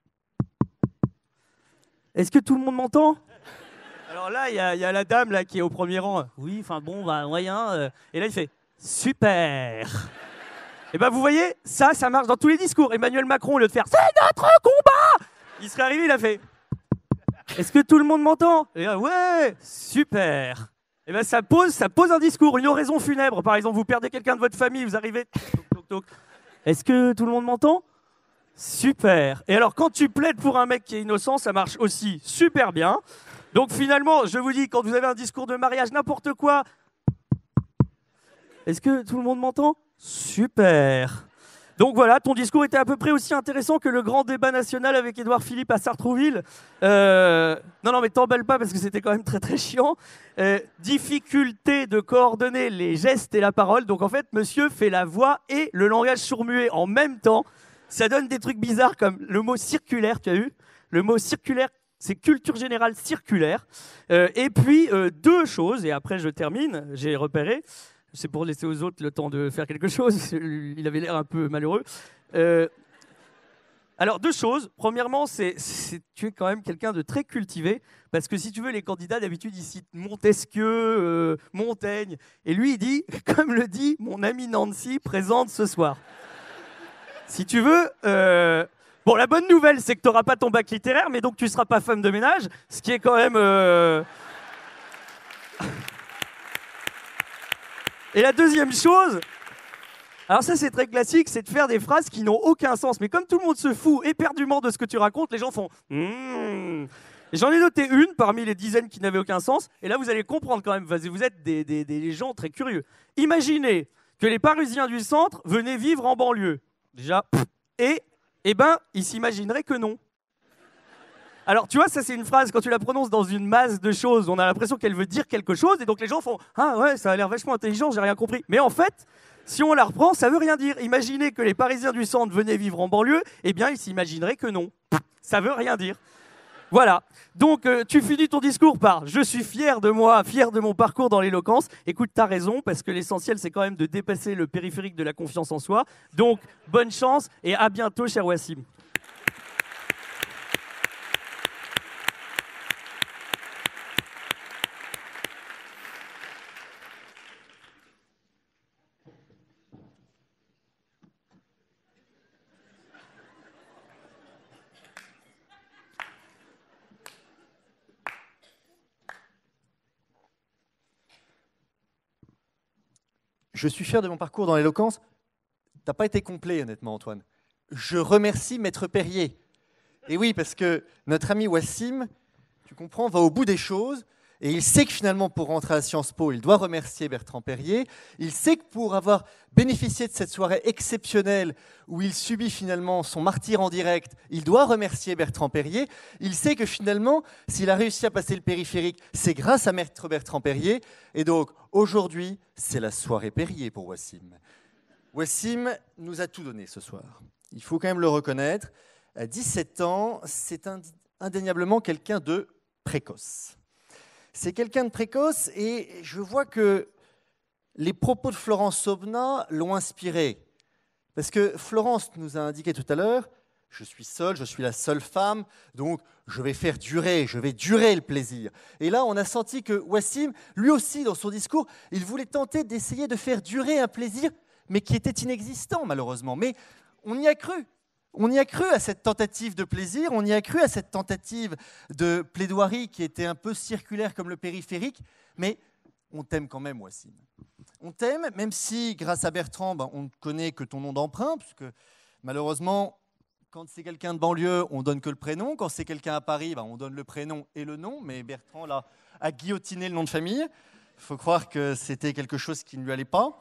Est-ce que tout le monde m'entend? Alors là, il y, y a la dame là, qui est au premier rang. Oui, enfin bon, bah, moyen. Euh, et là, il fait super. Et ben, vous voyez, ça, ça marche dans tous les discours. Emmanuel Macron, au lieu de faire c'est notre combat, il serait arrivé, il a fait est-ce que tout le monde m'entend? Et là, ouais, super. Eh ben, ça pose, ça pose un discours, une oraison funèbre. Par exemple, vous perdez quelqu'un de votre famille, vous arrivez... Toc, toc, toc. Est-ce que tout le monde m'entend? Super. Et alors, quand tu plaides pour un mec qui est innocent, ça marche aussi super bien. Donc finalement, je vous dis, quand vous avez un discours de mariage, n'importe quoi... Est-ce que tout le monde m'entend? Super. Donc voilà, ton discours était à peu près aussi intéressant que le grand débat national avec Édouard Philippe à Sartrouville. Euh... Non, non, mais t'emballe pas parce que c'était quand même très très chiant. Euh, difficulté de coordonner les gestes et la parole. Donc en fait, monsieur fait la voix et le langage sourd-muet en même temps. Ça donne des trucs bizarres comme le mot circulaire, tu as vu? Le mot circulaire, c'est culture générale circulaire. Euh, et puis, euh, deux choses, et après je termine, j'ai repéré. C'est pour laisser aux autres le temps de faire quelque chose. Il avait l'air un peu malheureux. Euh, alors, deux choses. Premièrement, c'est, c'est tu es quand même quelqu'un de très cultivé. Parce que si tu veux, les candidats, d'habitude, ils citent Montesquieu, euh, Montaigne. Et lui, il dit, comme le dit mon ami Nancy, présente ce soir. Si tu veux... Euh, bon, la bonne nouvelle, c'est que tu n'auras pas ton bac littéraire, mais donc tu ne seras pas femme de ménage. Ce qui est quand même... Euh... Et la deuxième chose, alors ça c'est très classique, c'est de faire des phrases qui n'ont aucun sens. Mais comme tout le monde se fout éperdument de ce que tu racontes, les gens font mmh. Et j'en ai noté une parmi les dizaines qui n'avaient aucun sens. Et là vous allez comprendre quand même, vous êtes des, des, des gens très curieux. Imaginez que les Parisiens du centre venaient vivre en banlieue. Déjà, et eh ben, ils s'imagineraient que non. Alors, tu vois, ça, c'est une phrase, quand tu la prononces dans une masse de choses, on a l'impression qu'elle veut dire quelque chose, et donc les gens font « Ah ouais, ça a l'air vachement intelligent, j'ai rien compris. » Mais en fait, si on la reprend, ça veut rien dire. Imaginez que les Parisiens du centre venaient vivre en banlieue, eh bien, ils s'imagineraient que non. Ça veut rien dire. Voilà. Donc, euh, tu finis ton discours par « Je suis fier de moi, fier de mon parcours dans l'éloquence. » Écoute, t'as raison, parce que l'essentiel, c'est quand même de dépasser le périphérique de la confiance en soi. Donc, bonne chance, et à bientôt, cher Wassim. Je suis fier de mon parcours dans l'éloquence. T'as pas été complet, honnêtement, Antoine. Je remercie Maître Perrier. Et oui, parce que notre ami Wassim, tu comprends, va au bout des choses. Et il sait que finalement, pour rentrer à Sciences Po, il doit remercier Bertrand Perrier. Il sait que pour avoir bénéficié de cette soirée exceptionnelle où il subit finalement son martyre en direct, il doit remercier Bertrand Perrier. Il sait que finalement, s'il a réussi à passer le périphérique, c'est grâce à Maître Bertrand Perrier. Et donc, aujourd'hui, c'est la soirée Perrier pour Wassim. Wassim nous a tout donné ce soir. Il faut quand même le reconnaître. À dix-sept ans, c'est indéniablement quelqu'un de précoce. C'est quelqu'un de précoce et je vois que les propos de Florence Aubenas l'ont inspiré. Parce que Florence nous a indiqué tout à l'heure, je suis seule, je suis la seule femme, donc je vais faire durer, je vais durer le plaisir. Et là, on a senti que Wassim, lui aussi, dans son discours, il voulait tenter d'essayer de faire durer un plaisir, mais qui était inexistant, malheureusement. Mais on y a cru. On y a cru à cette tentative de plaisir, on y a cru à cette tentative de plaidoirie qui était un peu circulaire comme le périphérique, mais on t'aime quand même, Wassim. On t'aime, même si, grâce à Bertrand, ben, on ne connaît que ton nom d'emprunt, parce que malheureusement, quand c'est quelqu'un de banlieue, on donne que le prénom. Quand c'est quelqu'un à Paris, ben, on donne le prénom et le nom, mais Bertrand là, a guillotiné le nom de famille. Il faut croire que c'était quelque chose qui ne lui allait pas.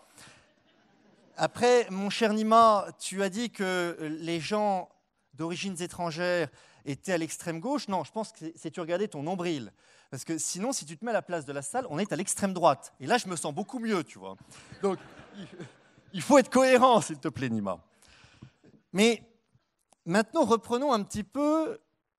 Après, mon cher Nima, tu as dit que les gens d'origines étrangères étaient à l'extrême gauche. Non, je pense que c'est tu regardais ton nombril. Parce que sinon, si tu te mets à la place de la salle, on est à l'extrême droite. Et là, je me sens beaucoup mieux, tu vois. Donc, il faut être cohérent, s'il te plaît, Nima. Mais maintenant, reprenons un petit peu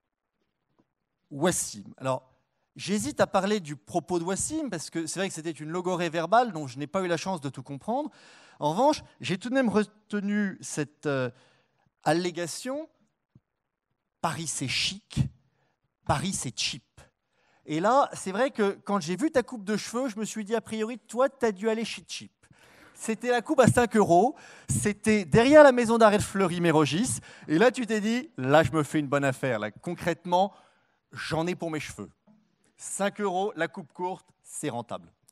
Wassim. Alors, j'hésite à parler du propos de Wassim, parce que c'est vrai que c'était une logorrhée verbale, dont je n'ai pas eu la chance de tout comprendre. En revanche, j'ai tout de même retenu cette euh, allégation. Paris, c'est chic. Paris, c'est cheap. Et là, c'est vrai que quand j'ai vu ta coupe de cheveux, je me suis dit, a priori, toi, tu as dû aller chez cheap. C'était la coupe à cinq euros. C'était derrière la maison d'arrêt de Fleury-Mérogis. Et là, tu t'es dit, là, je me fais une bonne affaire. Là, concrètement, j'en ai pour mes cheveux. cinq euros, la coupe courte, c'est rentable.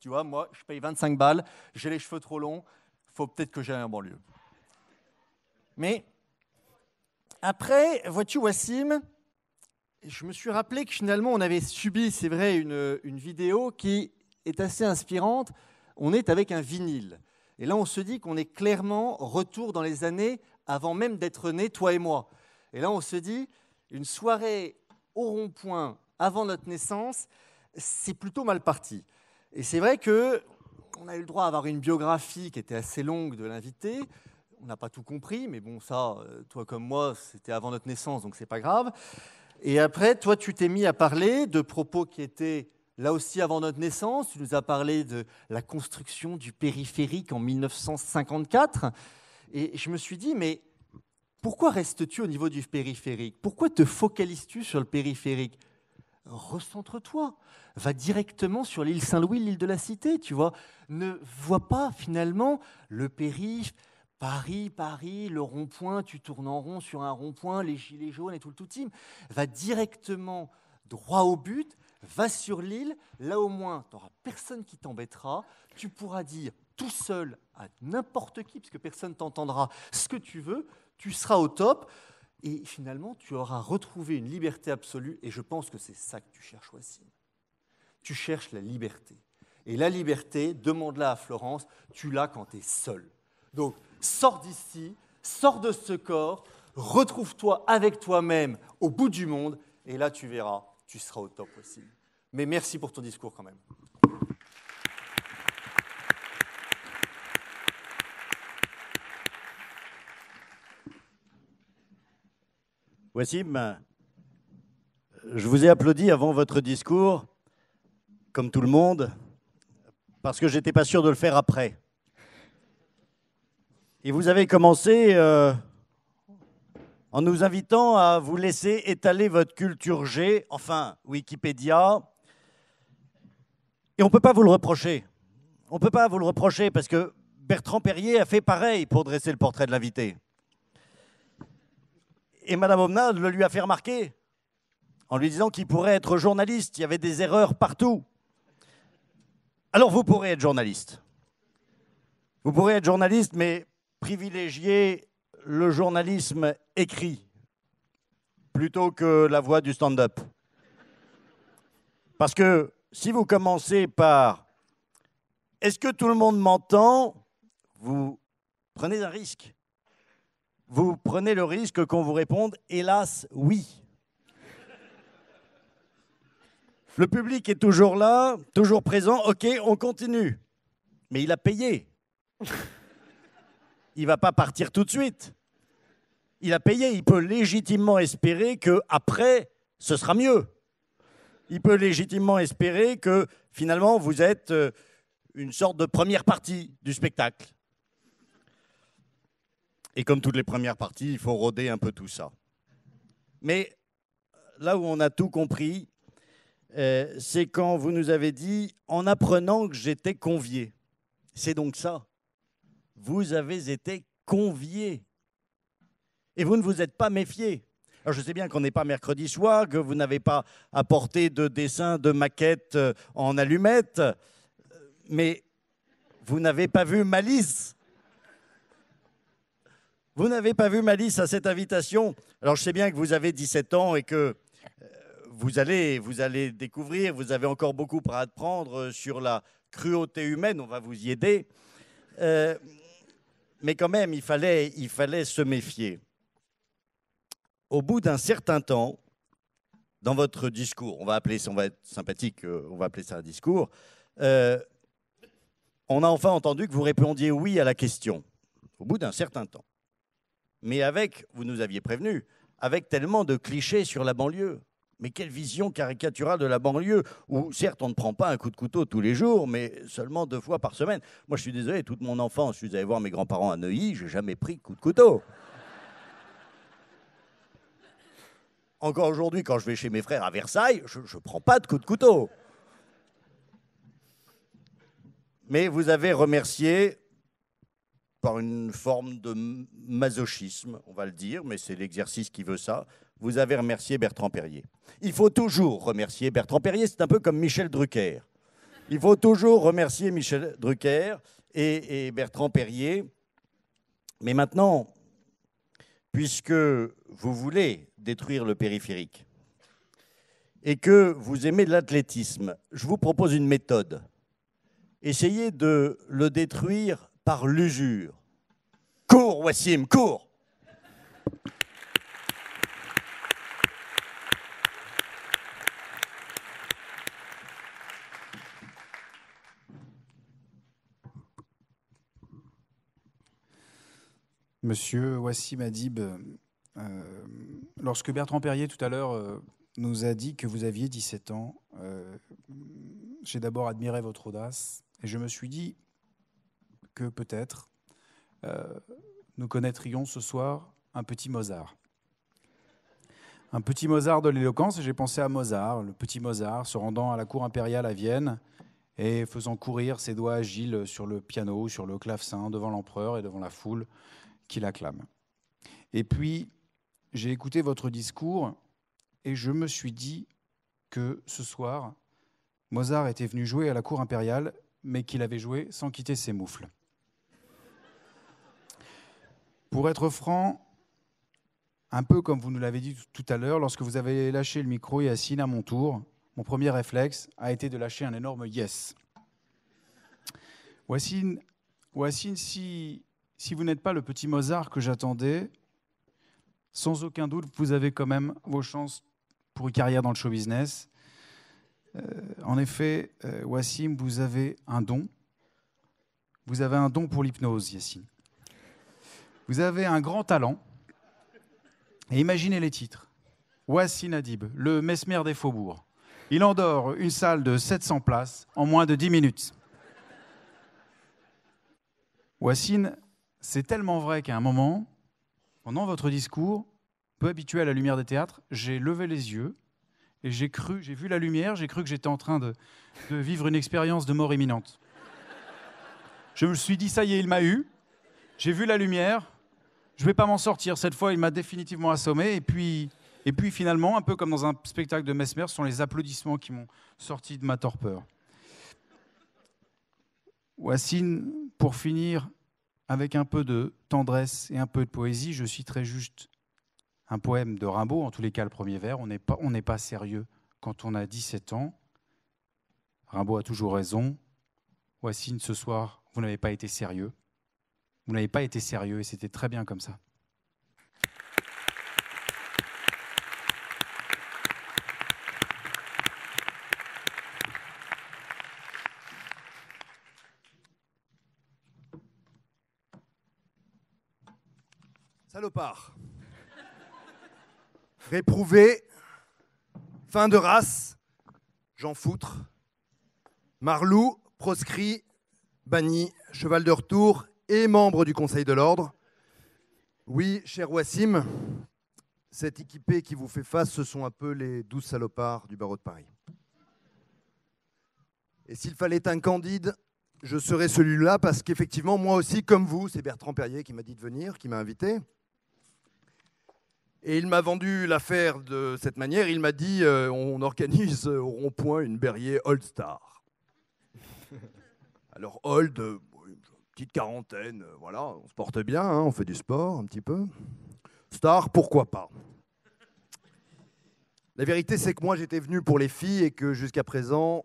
Tu vois, moi, je paye vingt-cinq balles, j'ai les cheveux trop longs, faut peut-être que j'aille en banlieue. Mais après, vois-tu, Wassim, je me suis rappelé que finalement, on avait subi, c'est vrai, une, une vidéo qui est assez inspirante. On est avec un vinyle. Et là, on se dit qu'on est clairement retour dans les années avant même d'être nés, toi et moi. Et là, on se dit, une soirée au rond-point avant notre naissance, c'est plutôt mal parti. Et c'est vrai qu'on a eu le droit d'avoir une biographie qui était assez longue de l'invité. On n'a pas tout compris, mais bon, ça, toi comme moi, c'était avant notre naissance, donc c'est pas grave. Et après, toi, tu t'es mis à parler de propos qui étaient là aussi avant notre naissance. Tu nous as parlé de la construction du périphérique en mille neuf cent cinquante-quatre. Et je me suis dit, mais pourquoi restes-tu au niveau du périphérique? Pourquoi te focalises-tu sur le périphérique? Recentre-toi, va directement sur l'île Saint-Louis, l'île de la Cité, tu vois. Ne vois pas finalement le périph', Paris, Paris, le rond-point, tu tournes en rond sur un rond-point, les gilets jaunes et tout le tout team. Va directement droit au but, va sur l'île, là au moins, tu n'auras personne qui t'embêtera, tu pourras dire tout seul à n'importe qui, puisque personne ne t'entendra, ce que tu veux, tu seras au top, et finalement, tu auras retrouvé une liberté absolue, et je pense que c'est ça que tu cherches, Wassim. Tu cherches la liberté. Et la liberté, demande-la à Florence, tu l'as quand tu es seul. Donc, sors d'ici, sors de ce corps, retrouve-toi avec toi-même au bout du monde, et là, tu verras, tu seras au top aussi. Mais merci pour ton discours quand même. Wassim, je vous ai applaudi avant votre discours, comme tout le monde, parce que je n'étais pas sûr de le faire après. Et vous avez commencé euh, en nous invitant à vous laisser étaler votre culture G, enfin Wikipédia. Et on ne peut pas vous le reprocher. On ne peut pas vous le reprocher parce que Bertrand Perrier a fait pareil pour dresser le portrait de l'invité. Et Madame Aubenas le lui a fait remarquer en lui disant qu'il pourrait être journaliste. Il y avait des erreurs partout. Alors vous pourrez être journaliste. Vous pourrez être journaliste, mais privilégier le journalisme écrit plutôt que la voix du stand-up. Parce que si vous commencez par « Est-ce que tout le monde m'entend ?», vous prenez un risque. Vous prenez le risque qu'on vous réponde « Hélas, oui ». Le public est toujours là, toujours présent. Ok, on continue. Mais il a payé. Il ne va pas partir tout de suite. Il a payé. Il peut légitimement espérer qu'après, ce sera mieux. Il peut légitimement espérer que finalement, vous êtes une sorte de première partie du spectacle. Et comme toutes les premières parties, il faut rôder un peu tout ça. Mais là où on a tout compris, euh, c'est quand vous nous avez dit, en apprenant que j'étais convié. C'est donc ça. Vous avez été convié. Et vous ne vous êtes pas méfié. Alors je sais bien qu'on n'est pas mercredi soir, que vous n'avez pas apporté de dessin, de maquette en allumettes, mais vous n'avez pas vu malice. Vous n'avez pas vu malice à cette invitation. Alors je sais bien que vous avez dix-sept ans et que vous allez, vous allez découvrir, vous avez encore beaucoup à apprendre sur la cruauté humaine, on va vous y aider. Euh, mais quand même, il fallait, il fallait se méfier. Au bout d'un certain temps, dans votre discours, on va appeler, on va être sympathique, on va appeler ça un discours, euh, on a enfin entendu que vous répondiez oui à la question, au bout d'un certain temps. Mais avec, vous nous aviez prévenu, avec tellement de clichés sur la banlieue. Mais quelle vision caricaturale de la banlieue, où certes on ne prend pas un coup de couteau tous les jours, mais seulement deux fois par semaine. Moi je suis désolé, toute mon enfance, je suis allé voir mes grands-parents à Neuilly, je n'ai jamais pris coup de couteau. Encore aujourd'hui, quand je vais chez mes frères à Versailles, je ne prends pas de coup de couteau. Mais vous avez remercié, par une forme de masochisme, on va le dire, mais c'est l'exercice qui veut ça, vous avez remercié Bertrand Perrier. Il faut toujours remercier Bertrand Perrier, c'est un peu comme Michel Drucker. Il faut toujours remercier Michel Drucker et, et Bertrand Perrier. Mais maintenant, puisque vous voulez détruire le périphérique et que vous aimez l'athlétisme, je vous propose une méthode. Essayez de le détruire par l'usure. Cours, Wassim, cours! Monsieur Wassim Adib, euh, lorsque Bertrand Perrier tout à l'heure euh, nous a dit que vous aviez dix-sept ans, euh, j'ai d'abord admiré votre audace et je me suis dit que peut-être euh, nous connaîtrions ce soir un petit Mozart. Un petit Mozart de l'éloquence, et j'ai pensé à Mozart, le petit Mozart se rendant à la cour impériale à Vienne et faisant courir ses doigts agiles sur le piano, sur le clavecin, devant l'empereur et devant la foule qui l'acclame. Et puis, j'ai écouté votre discours et je me suis dit que ce soir, Mozart était venu jouer à la cour impériale, mais qu'il avait joué sans quitter ses moufles. Pour être franc, un peu comme vous nous l'avez dit tout à l'heure, lorsque vous avez lâché le micro et assis à mon tour, mon premier réflexe a été de lâcher un énorme yes. Wassim, Wassim, si... Si vous n'êtes pas le petit Mozart que j'attendais, sans aucun doute, vous avez quand même vos chances pour une carrière dans le show business. Euh, en effet, euh, Wassim, vous avez un don. Vous avez un don pour l'hypnose, Yassine. Vous avez un grand talent. Et imaginez les titres. Wassim Adib, le Mesmer des faubourgs. Il endort une salle de sept cents places en moins de dix minutes. Wassim, c'est tellement vrai qu'à un moment, pendant votre discours, peu habitué à la lumière des théâtres, j'ai levé les yeux et j'ai cru, j'ai vu la lumière, j'ai cru que j'étais en train de, de vivre une expérience de mort imminente. Je me suis dit, ça y est, il m'a eu, j'ai vu la lumière, je ne vais pas m'en sortir. Cette fois, il m'a définitivement assommé. Et puis, et puis finalement, un peu comme dans un spectacle de Mesmer, ce sont les applaudissements qui m'ont sorti de ma torpeur. Wassim, pour finir, avec un peu de tendresse et un peu de poésie, je citerai juste un poème de Rimbaud, en tous les cas le premier vers. On n'est pas, on n'est pas sérieux quand on a dix-sept ans. Rimbaud a toujours raison. Wassim, ce soir, vous n'avez pas été sérieux. Vous n'avez pas été sérieux et c'était très bien comme ça. Salopard. Réprouvé. Fin de race. Jean Foutre. Marlou, proscrit, banni, cheval de retour et membre du Conseil de l'Ordre. Oui, cher Wassim, cet équipé qui vous fait face, ce sont un peu les douze salopards du barreau de Paris. Et s'il fallait un candide, je serais celui-là parce qu'effectivement, moi aussi, comme vous, c'est Bertrand Perrier qui m'a dit de venir, qui m'a invité. Et il m'a vendu l'affaire de cette manière. Il m'a dit euh, on organise au rond-point une Berrier Old Star. Alors Old, euh, une petite quarantaine, euh, voilà, on se porte bien, hein, on fait du sport un petit peu. Star, pourquoi pas. La vérité, c'est que moi, j'étais venu pour les filles et que jusqu'à présent,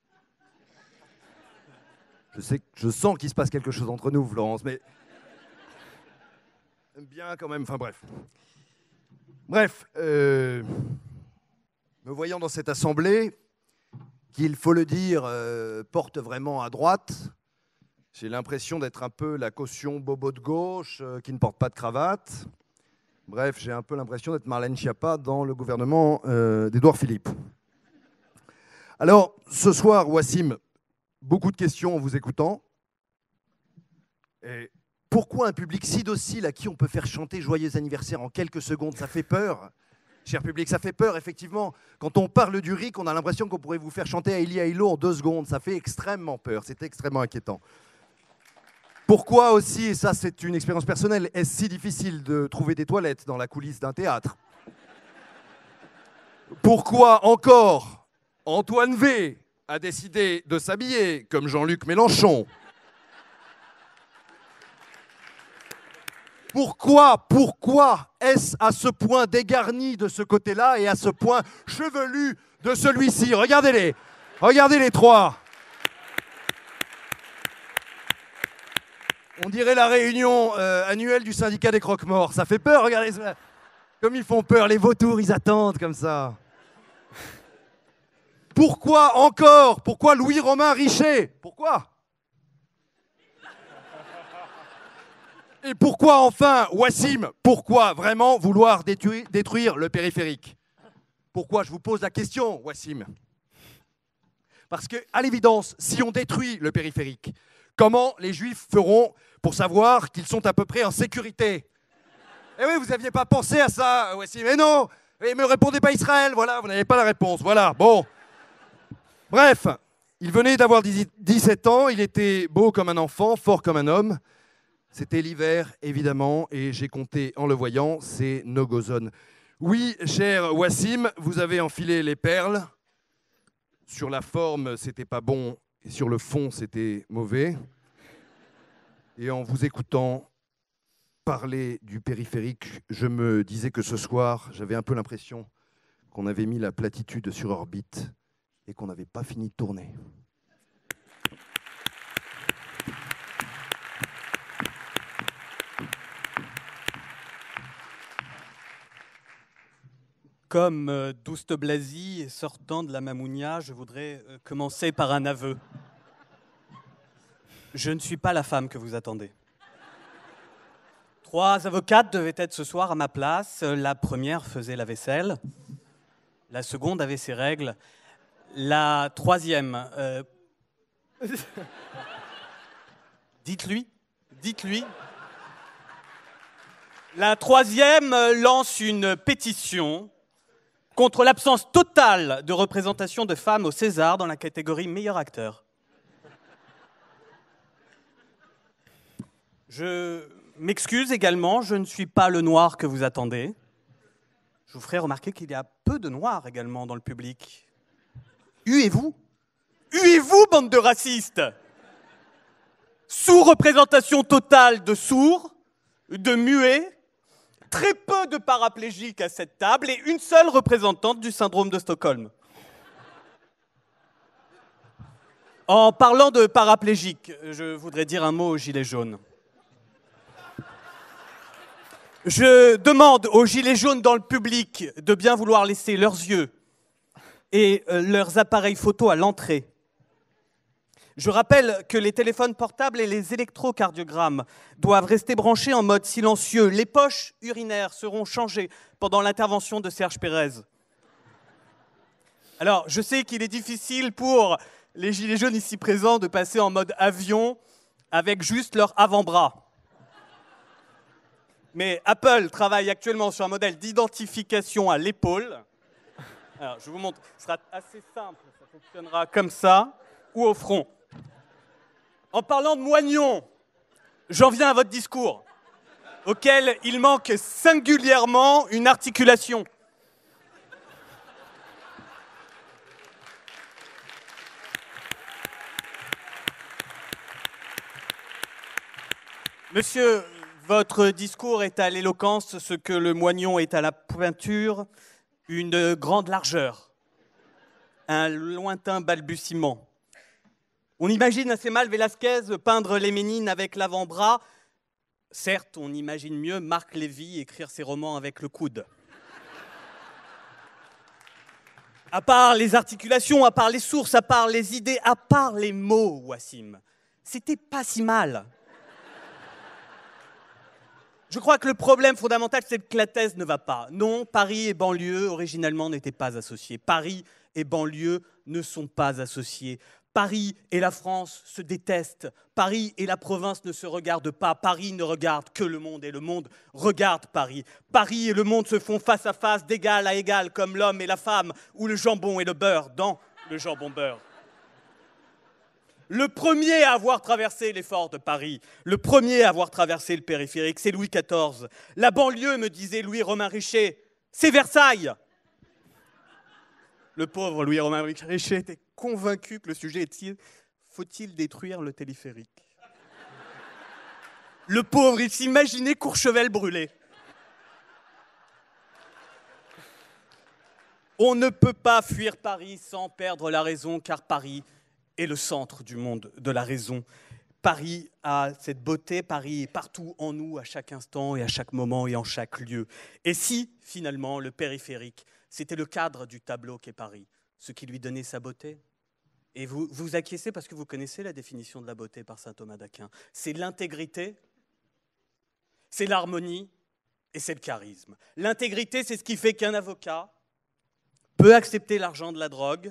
je sais, je sens qu'il se passe quelque chose entre nous, Florence, mais bien quand même. Enfin bref. Bref, euh, me voyant dans cette assemblée, qui, il faut le dire, euh, porte vraiment à droite, j'ai l'impression d'être un peu la caution bobo de gauche euh, qui ne porte pas de cravate. Bref, j'ai un peu l'impression d'être Marlène Schiappa dans le gouvernement euh, d'Édouard Philippe. Alors, ce soir, Wassim, beaucoup de questions en vous écoutant. Et pourquoi un public si docile à qui on peut faire chanter Joyeux anniversaire en quelques secondes? Ça fait peur, cher public, ça fait peur, effectivement. Quand on parle du R I C, on a l'impression qu'on pourrait vous faire chanter Aïli Aïlo en deux secondes. Ça fait extrêmement peur, c'est extrêmement inquiétant. Pourquoi aussi, et ça c'est une expérience personnelle, est-ce si difficile de trouver des toilettes dans la coulisse d'un théâtre? Pourquoi encore Antoine V a décidé de s'habiller comme Jean-Luc Mélenchon? Pourquoi, pourquoi est-ce à ce point dégarni de ce côté-là et à ce point chevelu de celui-ci? Regardez-les, regardez les trois. On dirait la réunion euh, annuelle du syndicat des croque-morts. Ça fait peur, regardez ça. Comme ils font peur, les vautours, ils attendent comme ça. Pourquoi encore? Pourquoi Louis-Romain Richer? Pourquoi? Et pourquoi enfin, Wassim, pourquoi vraiment vouloir détruire, détruire le périphérique? Pourquoi? Je vous pose la question, Wassim. Parce que, à l'évidence, si on détruit le périphérique, comment les Juifs feront pour savoir qu'ils sont à peu près en sécurité? Eh oui, vous n'aviez pas pensé à ça, Wassim. Mais non, et me répondez pas Israël, voilà, vous n'avez pas la réponse, voilà, bon. Bref, il venait d'avoir dix-sept ans, il était beau comme un enfant, fort comme un homme. C'était l'hiver, évidemment, et j'ai compté en le voyant, c'est no-go zone. Oui, cher Wassim, vous avez enfilé les perles. Sur la forme, c'était pas bon, et sur le fond, c'était mauvais. Et en vous écoutant parler du périphérique, je me disais que ce soir, j'avais un peu l'impression qu'on avait mis la platitude sur orbite et qu'on n'avait pas fini de tourner. Comme euh, Douste Blazy sortant de la Mamounia, je voudrais euh, commencer par un aveu. Je ne suis pas la femme que vous attendez. Trois avocates devaient être ce soir à ma place. La première faisait la vaisselle. La seconde avait ses règles. La troisième... Euh... Dites-lui, dites-lui. La troisième lance une pétition contre l'absence totale de représentation de femmes au César dans la catégorie meilleur acteur. Je m'excuse également, je ne suis pas le noir que vous attendez. Je vous ferai remarquer qu'il y a peu de noirs également dans le public. Huez-vous, huez-vous, bande de racistes! Sous-représentation totale de sourds, de muets, très peu de paraplégiques à cette table et une seule représentante du syndrome de Stockholm. En parlant de paraplégiques, je voudrais dire un mot aux gilets jaunes. Je demande aux gilets jaunes dans le public de bien vouloir laisser leurs yeux et leurs appareils photo à l'entrée. Je rappelle que les téléphones portables et les électrocardiogrammes doivent rester branchés en mode silencieux. Les poches urinaires seront changées pendant l'intervention de Serge Pérez. Alors, je sais qu'il est difficile pour les gilets jaunes ici présents de passer en mode avion avec juste leur avant-bras. Mais Apple travaille actuellement sur un modèle d'identification à l'épaule. Alors, je vous montre, ce sera assez simple, ça fonctionnera comme ça ou au front. En parlant de moignons, j'en viens à votre discours, auquel il manque singulièrement une articulation. Monsieur, votre discours est à l'éloquence ce que le moignon est à la pointure, une grande largeur, un lointain balbutiement. On imagine assez mal Velázquez peindre les Ménines avec l'avant-bras. Certes, on imagine mieux Marc Lévy écrire ses romans avec le coude. À part les articulations, à part les sources, à part les idées, à part les mots, Wassim, c'était pas si mal. Je crois que le problème fondamental, c'est que la thèse ne va pas. Non, Paris et banlieue, originellement, n'étaient pas associés. Paris et banlieue ne sont pas associés. Paris et la France se détestent. Paris et la province ne se regardent pas. Paris ne regarde que le monde et le monde regarde Paris. Paris et le monde se font face à face, d'égal à égal, comme l'homme et la femme, ou le jambon et le beurre dans le jambon-beurre. Le premier à avoir traversé l'effort de Paris, le premier à avoir traversé le périphérique, c'est Louis quatorze. La banlieue, me disait Louis-Romain Richer, c'est Versailles. Le pauvre Louis-Romain Richer était convaincu que le sujet est « Faut-il détruire le téléphérique ?» Le pauvre, il s'imaginait Courchevel brûlé. On ne peut pas fuir Paris sans perdre la raison, car Paris est le centre du monde de la raison. Paris a cette beauté, Paris est partout en nous, à chaque instant et à chaque moment et en chaque lieu. Et si, finalement, le périphérique, c'était le cadre du tableau qu'est Paris, ce qui lui donnait sa beauté? Et vous vous acquiescez parce que vous connaissez la définition de la beauté par saint Thomas d'Aquin. C'est l'intégrité, c'est l'harmonie et c'est le charisme. L'intégrité, c'est ce qui fait qu'un avocat peut accepter l'argent de la drogue,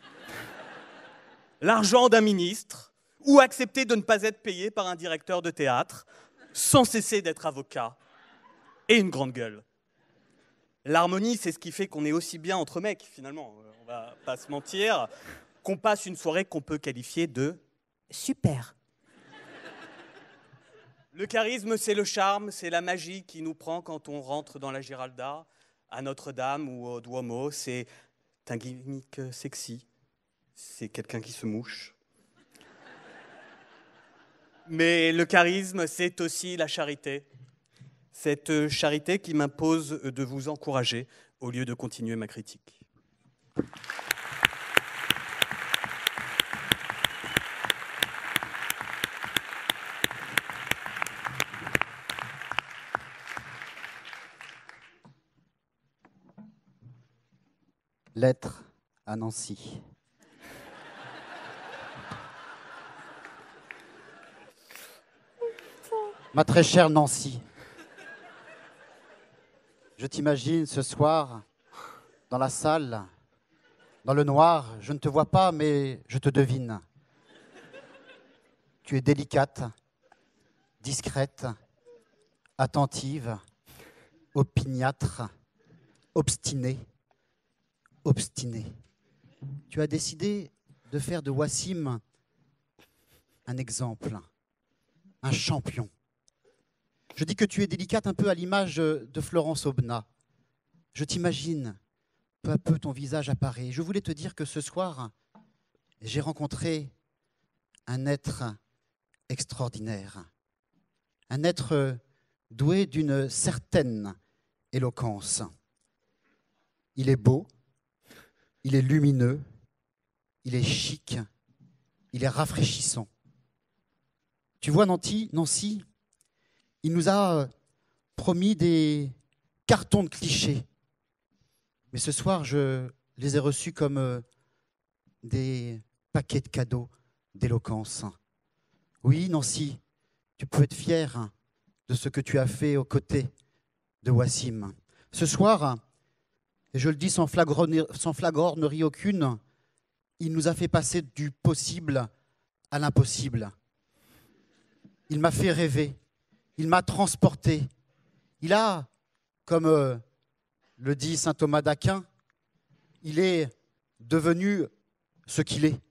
l'argent d'un ministre, ou accepter de ne pas être payé par un directeur de théâtre, sans cesser d'être avocat, et une grande gueule. L'harmonie, c'est ce qui fait qu'on est aussi bien entre mecs, finalement, on va pas se mentir, qu'on passe une soirée qu'on peut qualifier de super. Le charisme, c'est le charme, c'est la magie qui nous prend quand on rentre dans la Giralda, à Notre-Dame ou au Duomo. C'est un gimmick sexy, c'est quelqu'un qui se mouche. Mais le charisme, c'est aussi la charité. Cette charité qui m'impose de vous encourager au lieu de continuer ma critique. Lettre à Nancy. Ma très chère Nancy, je t'imagine ce soir dans la salle, dans le noir. Je ne te vois pas, mais je te devine. Tu es délicate, discrète, attentive, opiniâtre, obstinée, obstinée. Tu as décidé de faire de Wassim un exemple, un champion. Je dis que tu es délicate un peu à l'image de Florence Aubenas. Je t'imagine, peu à peu ton visage apparaît. Je voulais te dire que ce soir, j'ai rencontré un être extraordinaire, un être doué d'une certaine éloquence. Il est beau, il est lumineux, il est chic, il est rafraîchissant. Tu vois, Nancy, Nancy, il nous a promis des cartons de clichés. Mais ce soir, je les ai reçus comme des paquets de cadeaux d'éloquence. Oui, Nancy, tu peux être fière de ce que tu as fait aux côtés de Wassim. Ce soir, et je le dis sans flagornerie, sans flagornerie aucune, il nous a fait passer du possible à l'impossible. Il m'a fait rêver. Il m'a transporté. Il a, comme euh, le dit saint Thomas d'Aquin, il est devenu ce qu'il est.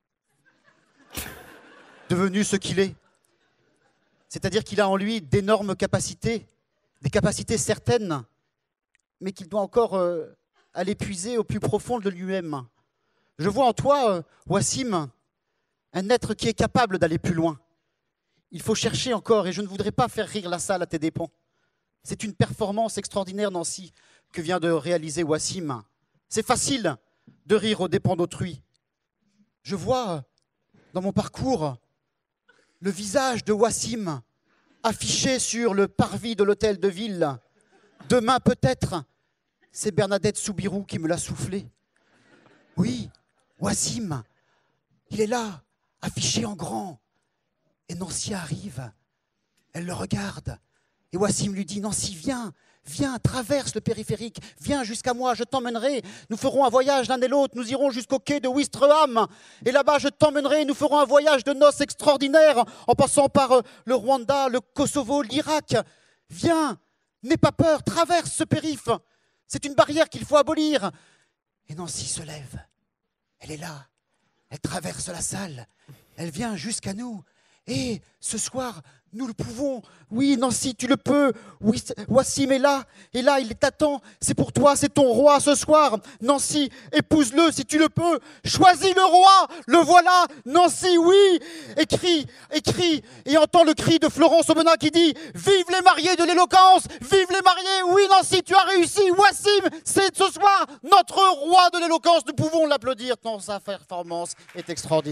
Devenu ce qu'il est. C'est-à-dire qu'il a en lui d'énormes capacités, des capacités certaines, mais qu'il doit encore euh, aller puiser au plus profond de lui-même. Je vois en toi, euh, Wassim, un être qui est capable d'aller plus loin. Il faut chercher encore, et je ne voudrais pas faire rire la salle à tes dépens. C'est une performance extraordinaire, Nancy, que vient de réaliser Wassim. C'est facile de rire aux dépens d'autrui. Je vois dans mon parcours le visage de Wassim affiché sur le parvis de l'hôtel de ville. Demain, peut-être, c'est Bernadette Soubirous qui me l'a soufflé. Oui, Wassim, il est là, affiché en grand. Et Nancy arrive, elle le regarde, et Wassim lui dit « Nancy, viens, viens, traverse le périphérique, viens jusqu'à moi, je t'emmènerai, nous ferons un voyage l'un et l'autre, nous irons jusqu'au quai de Ouistreham, et là-bas je t'emmènerai, nous ferons un voyage de noces extraordinaire, en passant par le Rwanda, le Kosovo, l'Irak. Viens, n'aie pas peur, traverse ce périph', c'est une barrière qu'il faut abolir. » Et Nancy se lève, elle est là, elle traverse la salle, elle vient jusqu'à nous, Et ce soir, nous le pouvons. Oui, Nancy, tu le peux. Oui, Wassim est là. Et là, il t'attend. C'est pour toi, c'est ton roi ce soir. Nancy, épouse-le si tu le peux. Choisis le roi. Le voilà. Nancy, oui. Écris, écris. Et entends le cri de Florence Aubenas qui dit « Vive les mariés de l'éloquence. Vive les mariés. Oui, Nancy, tu as réussi. Wassim, c'est ce soir notre roi de l'éloquence. Nous pouvons l'applaudir tant sa performance est extraordinaire. »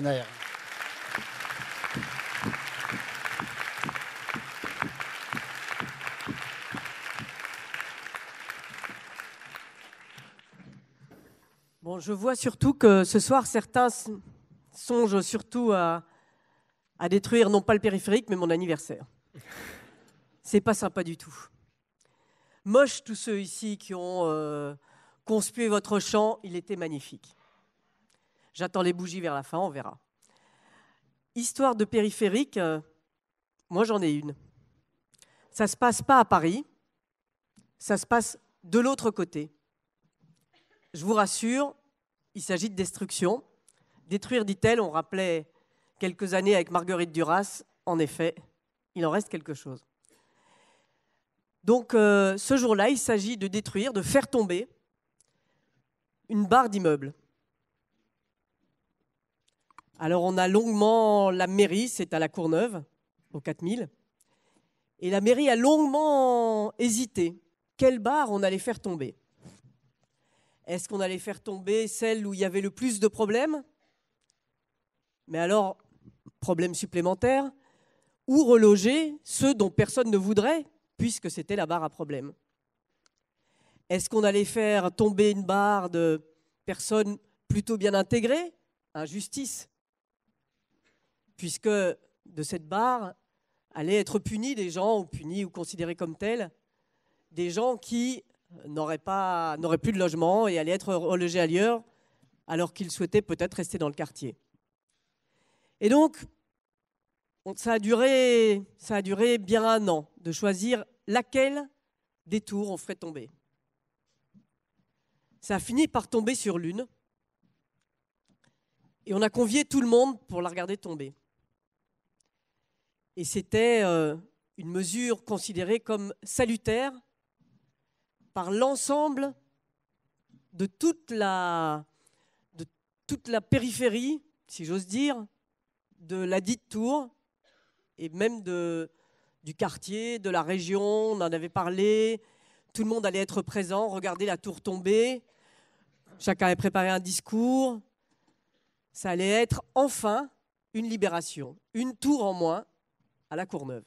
Bon, je vois surtout que ce soir, certains songent surtout à, à détruire non pas le périphérique, mais mon anniversaire. C'est pas sympa du tout. Moche tous ceux ici qui ont euh, conspué votre chant, il était magnifique. J'attends les bougies vers la fin, on verra. Histoire de périphérique, euh, moi j'en ai une. Ça se passe pas à Paris, ça se passe de l'autre côté. Je vous rassure, il s'agit de destruction. Détruire, dit-elle, on rappelait quelques années avec Marguerite Duras. En effet, il en reste quelque chose. Donc, euh, ce jour-là, il s'agit de détruire, de faire tomber une barre d'immeubles. Alors, on a longuement la mairie, c'est à la Courneuve, au quatre mille. Et la mairie a longuement hésité. Quelle barre on allait faire tomber ? Est-ce qu'on allait faire tomber celle où il y avait le plus de problèmes ? Mais alors, problème supplémentaire, ou reloger ceux dont personne ne voudrait, puisque c'était la barre à problème. Est-ce qu'on allait faire tomber une barre de personnes plutôt bien intégrées ? Injustice. Puisque de cette barre allaient être punis des gens, ou punis ou considérés comme tels, des gens qui n'auraient pas, n'auraient plus de logement et allaient être relogés ailleurs, alors qu'ils souhaitaient peut-être rester dans le quartier. Et donc, ça a duré, ça a duré bien un an de choisir laquelle des tours on ferait tomber. Ça a fini par tomber sur l'une, et on a convié tout le monde pour la regarder tomber. Et c'était euh, une mesure considérée comme salutaire par l'ensemble de toute la, de toute la périphérie, si j'ose dire, de la dite tour, et même de, du quartier, de la région. On en avait parlé, tout le monde allait être présent, regarder la tour tomber, chacun avait préparé un discours. Ça allait être enfin une libération, une tour en moins à la Courneuve.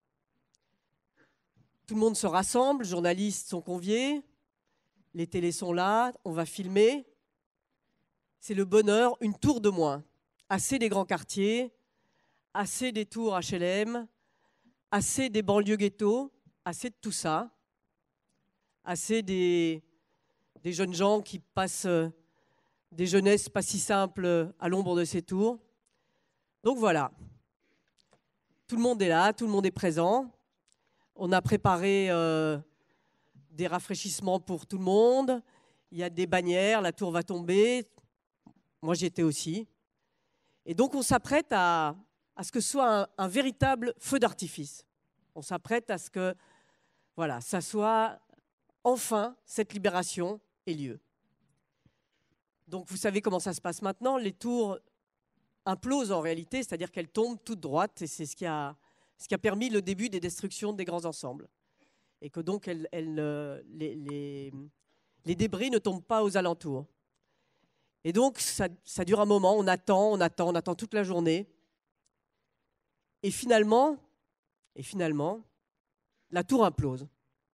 Tout le monde se rassemble, les journalistes sont conviés, les télés sont là, on va filmer. C'est le bonheur, une tour de moins. Assez des grands quartiers, assez des tours H L M, assez des banlieues ghettos, assez de tout ça, assez des, des jeunes gens qui passent des jeunesses pas si simples à l'ombre de ces tours. Donc voilà, tout le monde est là, tout le monde est présent. On a préparé euh, des rafraîchissements pour tout le monde. Il y a des bannières, la tour va tomber. Moi, j'y étais aussi. Et donc, on s'apprête à, à ce que ce soit un, un véritable feu d'artifice. On s'apprête à ce que voilà, ça soit enfin, cette libération ait lieu. Donc, vous savez comment ça se passe maintenant. Les tours implosent en réalité, c'est-à-dire qu'elles tombent toutes droites. Et c'est ce qui a... ce qui a permis le début des destructions des grands ensembles. Et que donc elles, elles, euh, les, les, les débris ne tombent pas aux alentours. Et donc ça, ça dure un moment, on attend, on attend, on attend toute la journée. Et finalement, et finalement, la tour implose.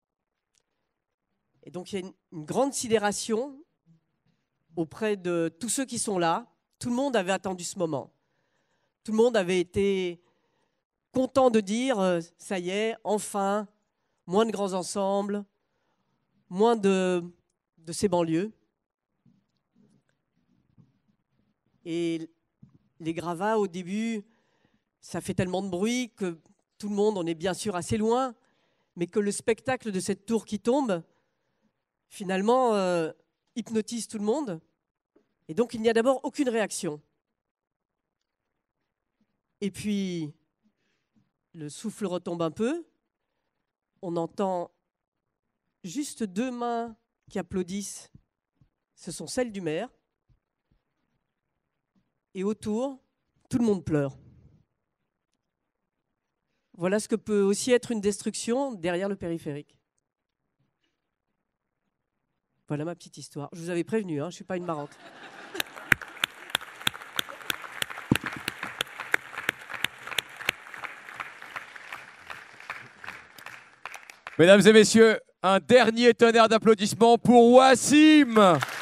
Et donc il y a une, une grande sidération auprès de tous ceux qui sont là. Tout le monde avait attendu ce moment. Tout le monde avait été content de dire, euh, ça y est, enfin, moins de grands ensembles, moins de, de ces banlieues. Et les gravats, au début, ça fait tellement de bruit que tout le monde, on est bien sûr assez loin, mais que le spectacle de cette tour qui tombe, finalement, euh, hypnotise tout le monde. Et donc, il n'y a d'abord aucune réaction. Et puis, le souffle retombe un peu. On entend juste deux mains qui applaudissent. Ce sont celles du maire. Et autour, tout le monde pleure. Voilà ce que peut aussi être une destruction derrière le périphérique. Voilà ma petite histoire. Je vous avais prévenu, hein, je ne suis pas une marrante. Mesdames et messieurs, un dernier tonnerre d'applaudissements pour Wassim.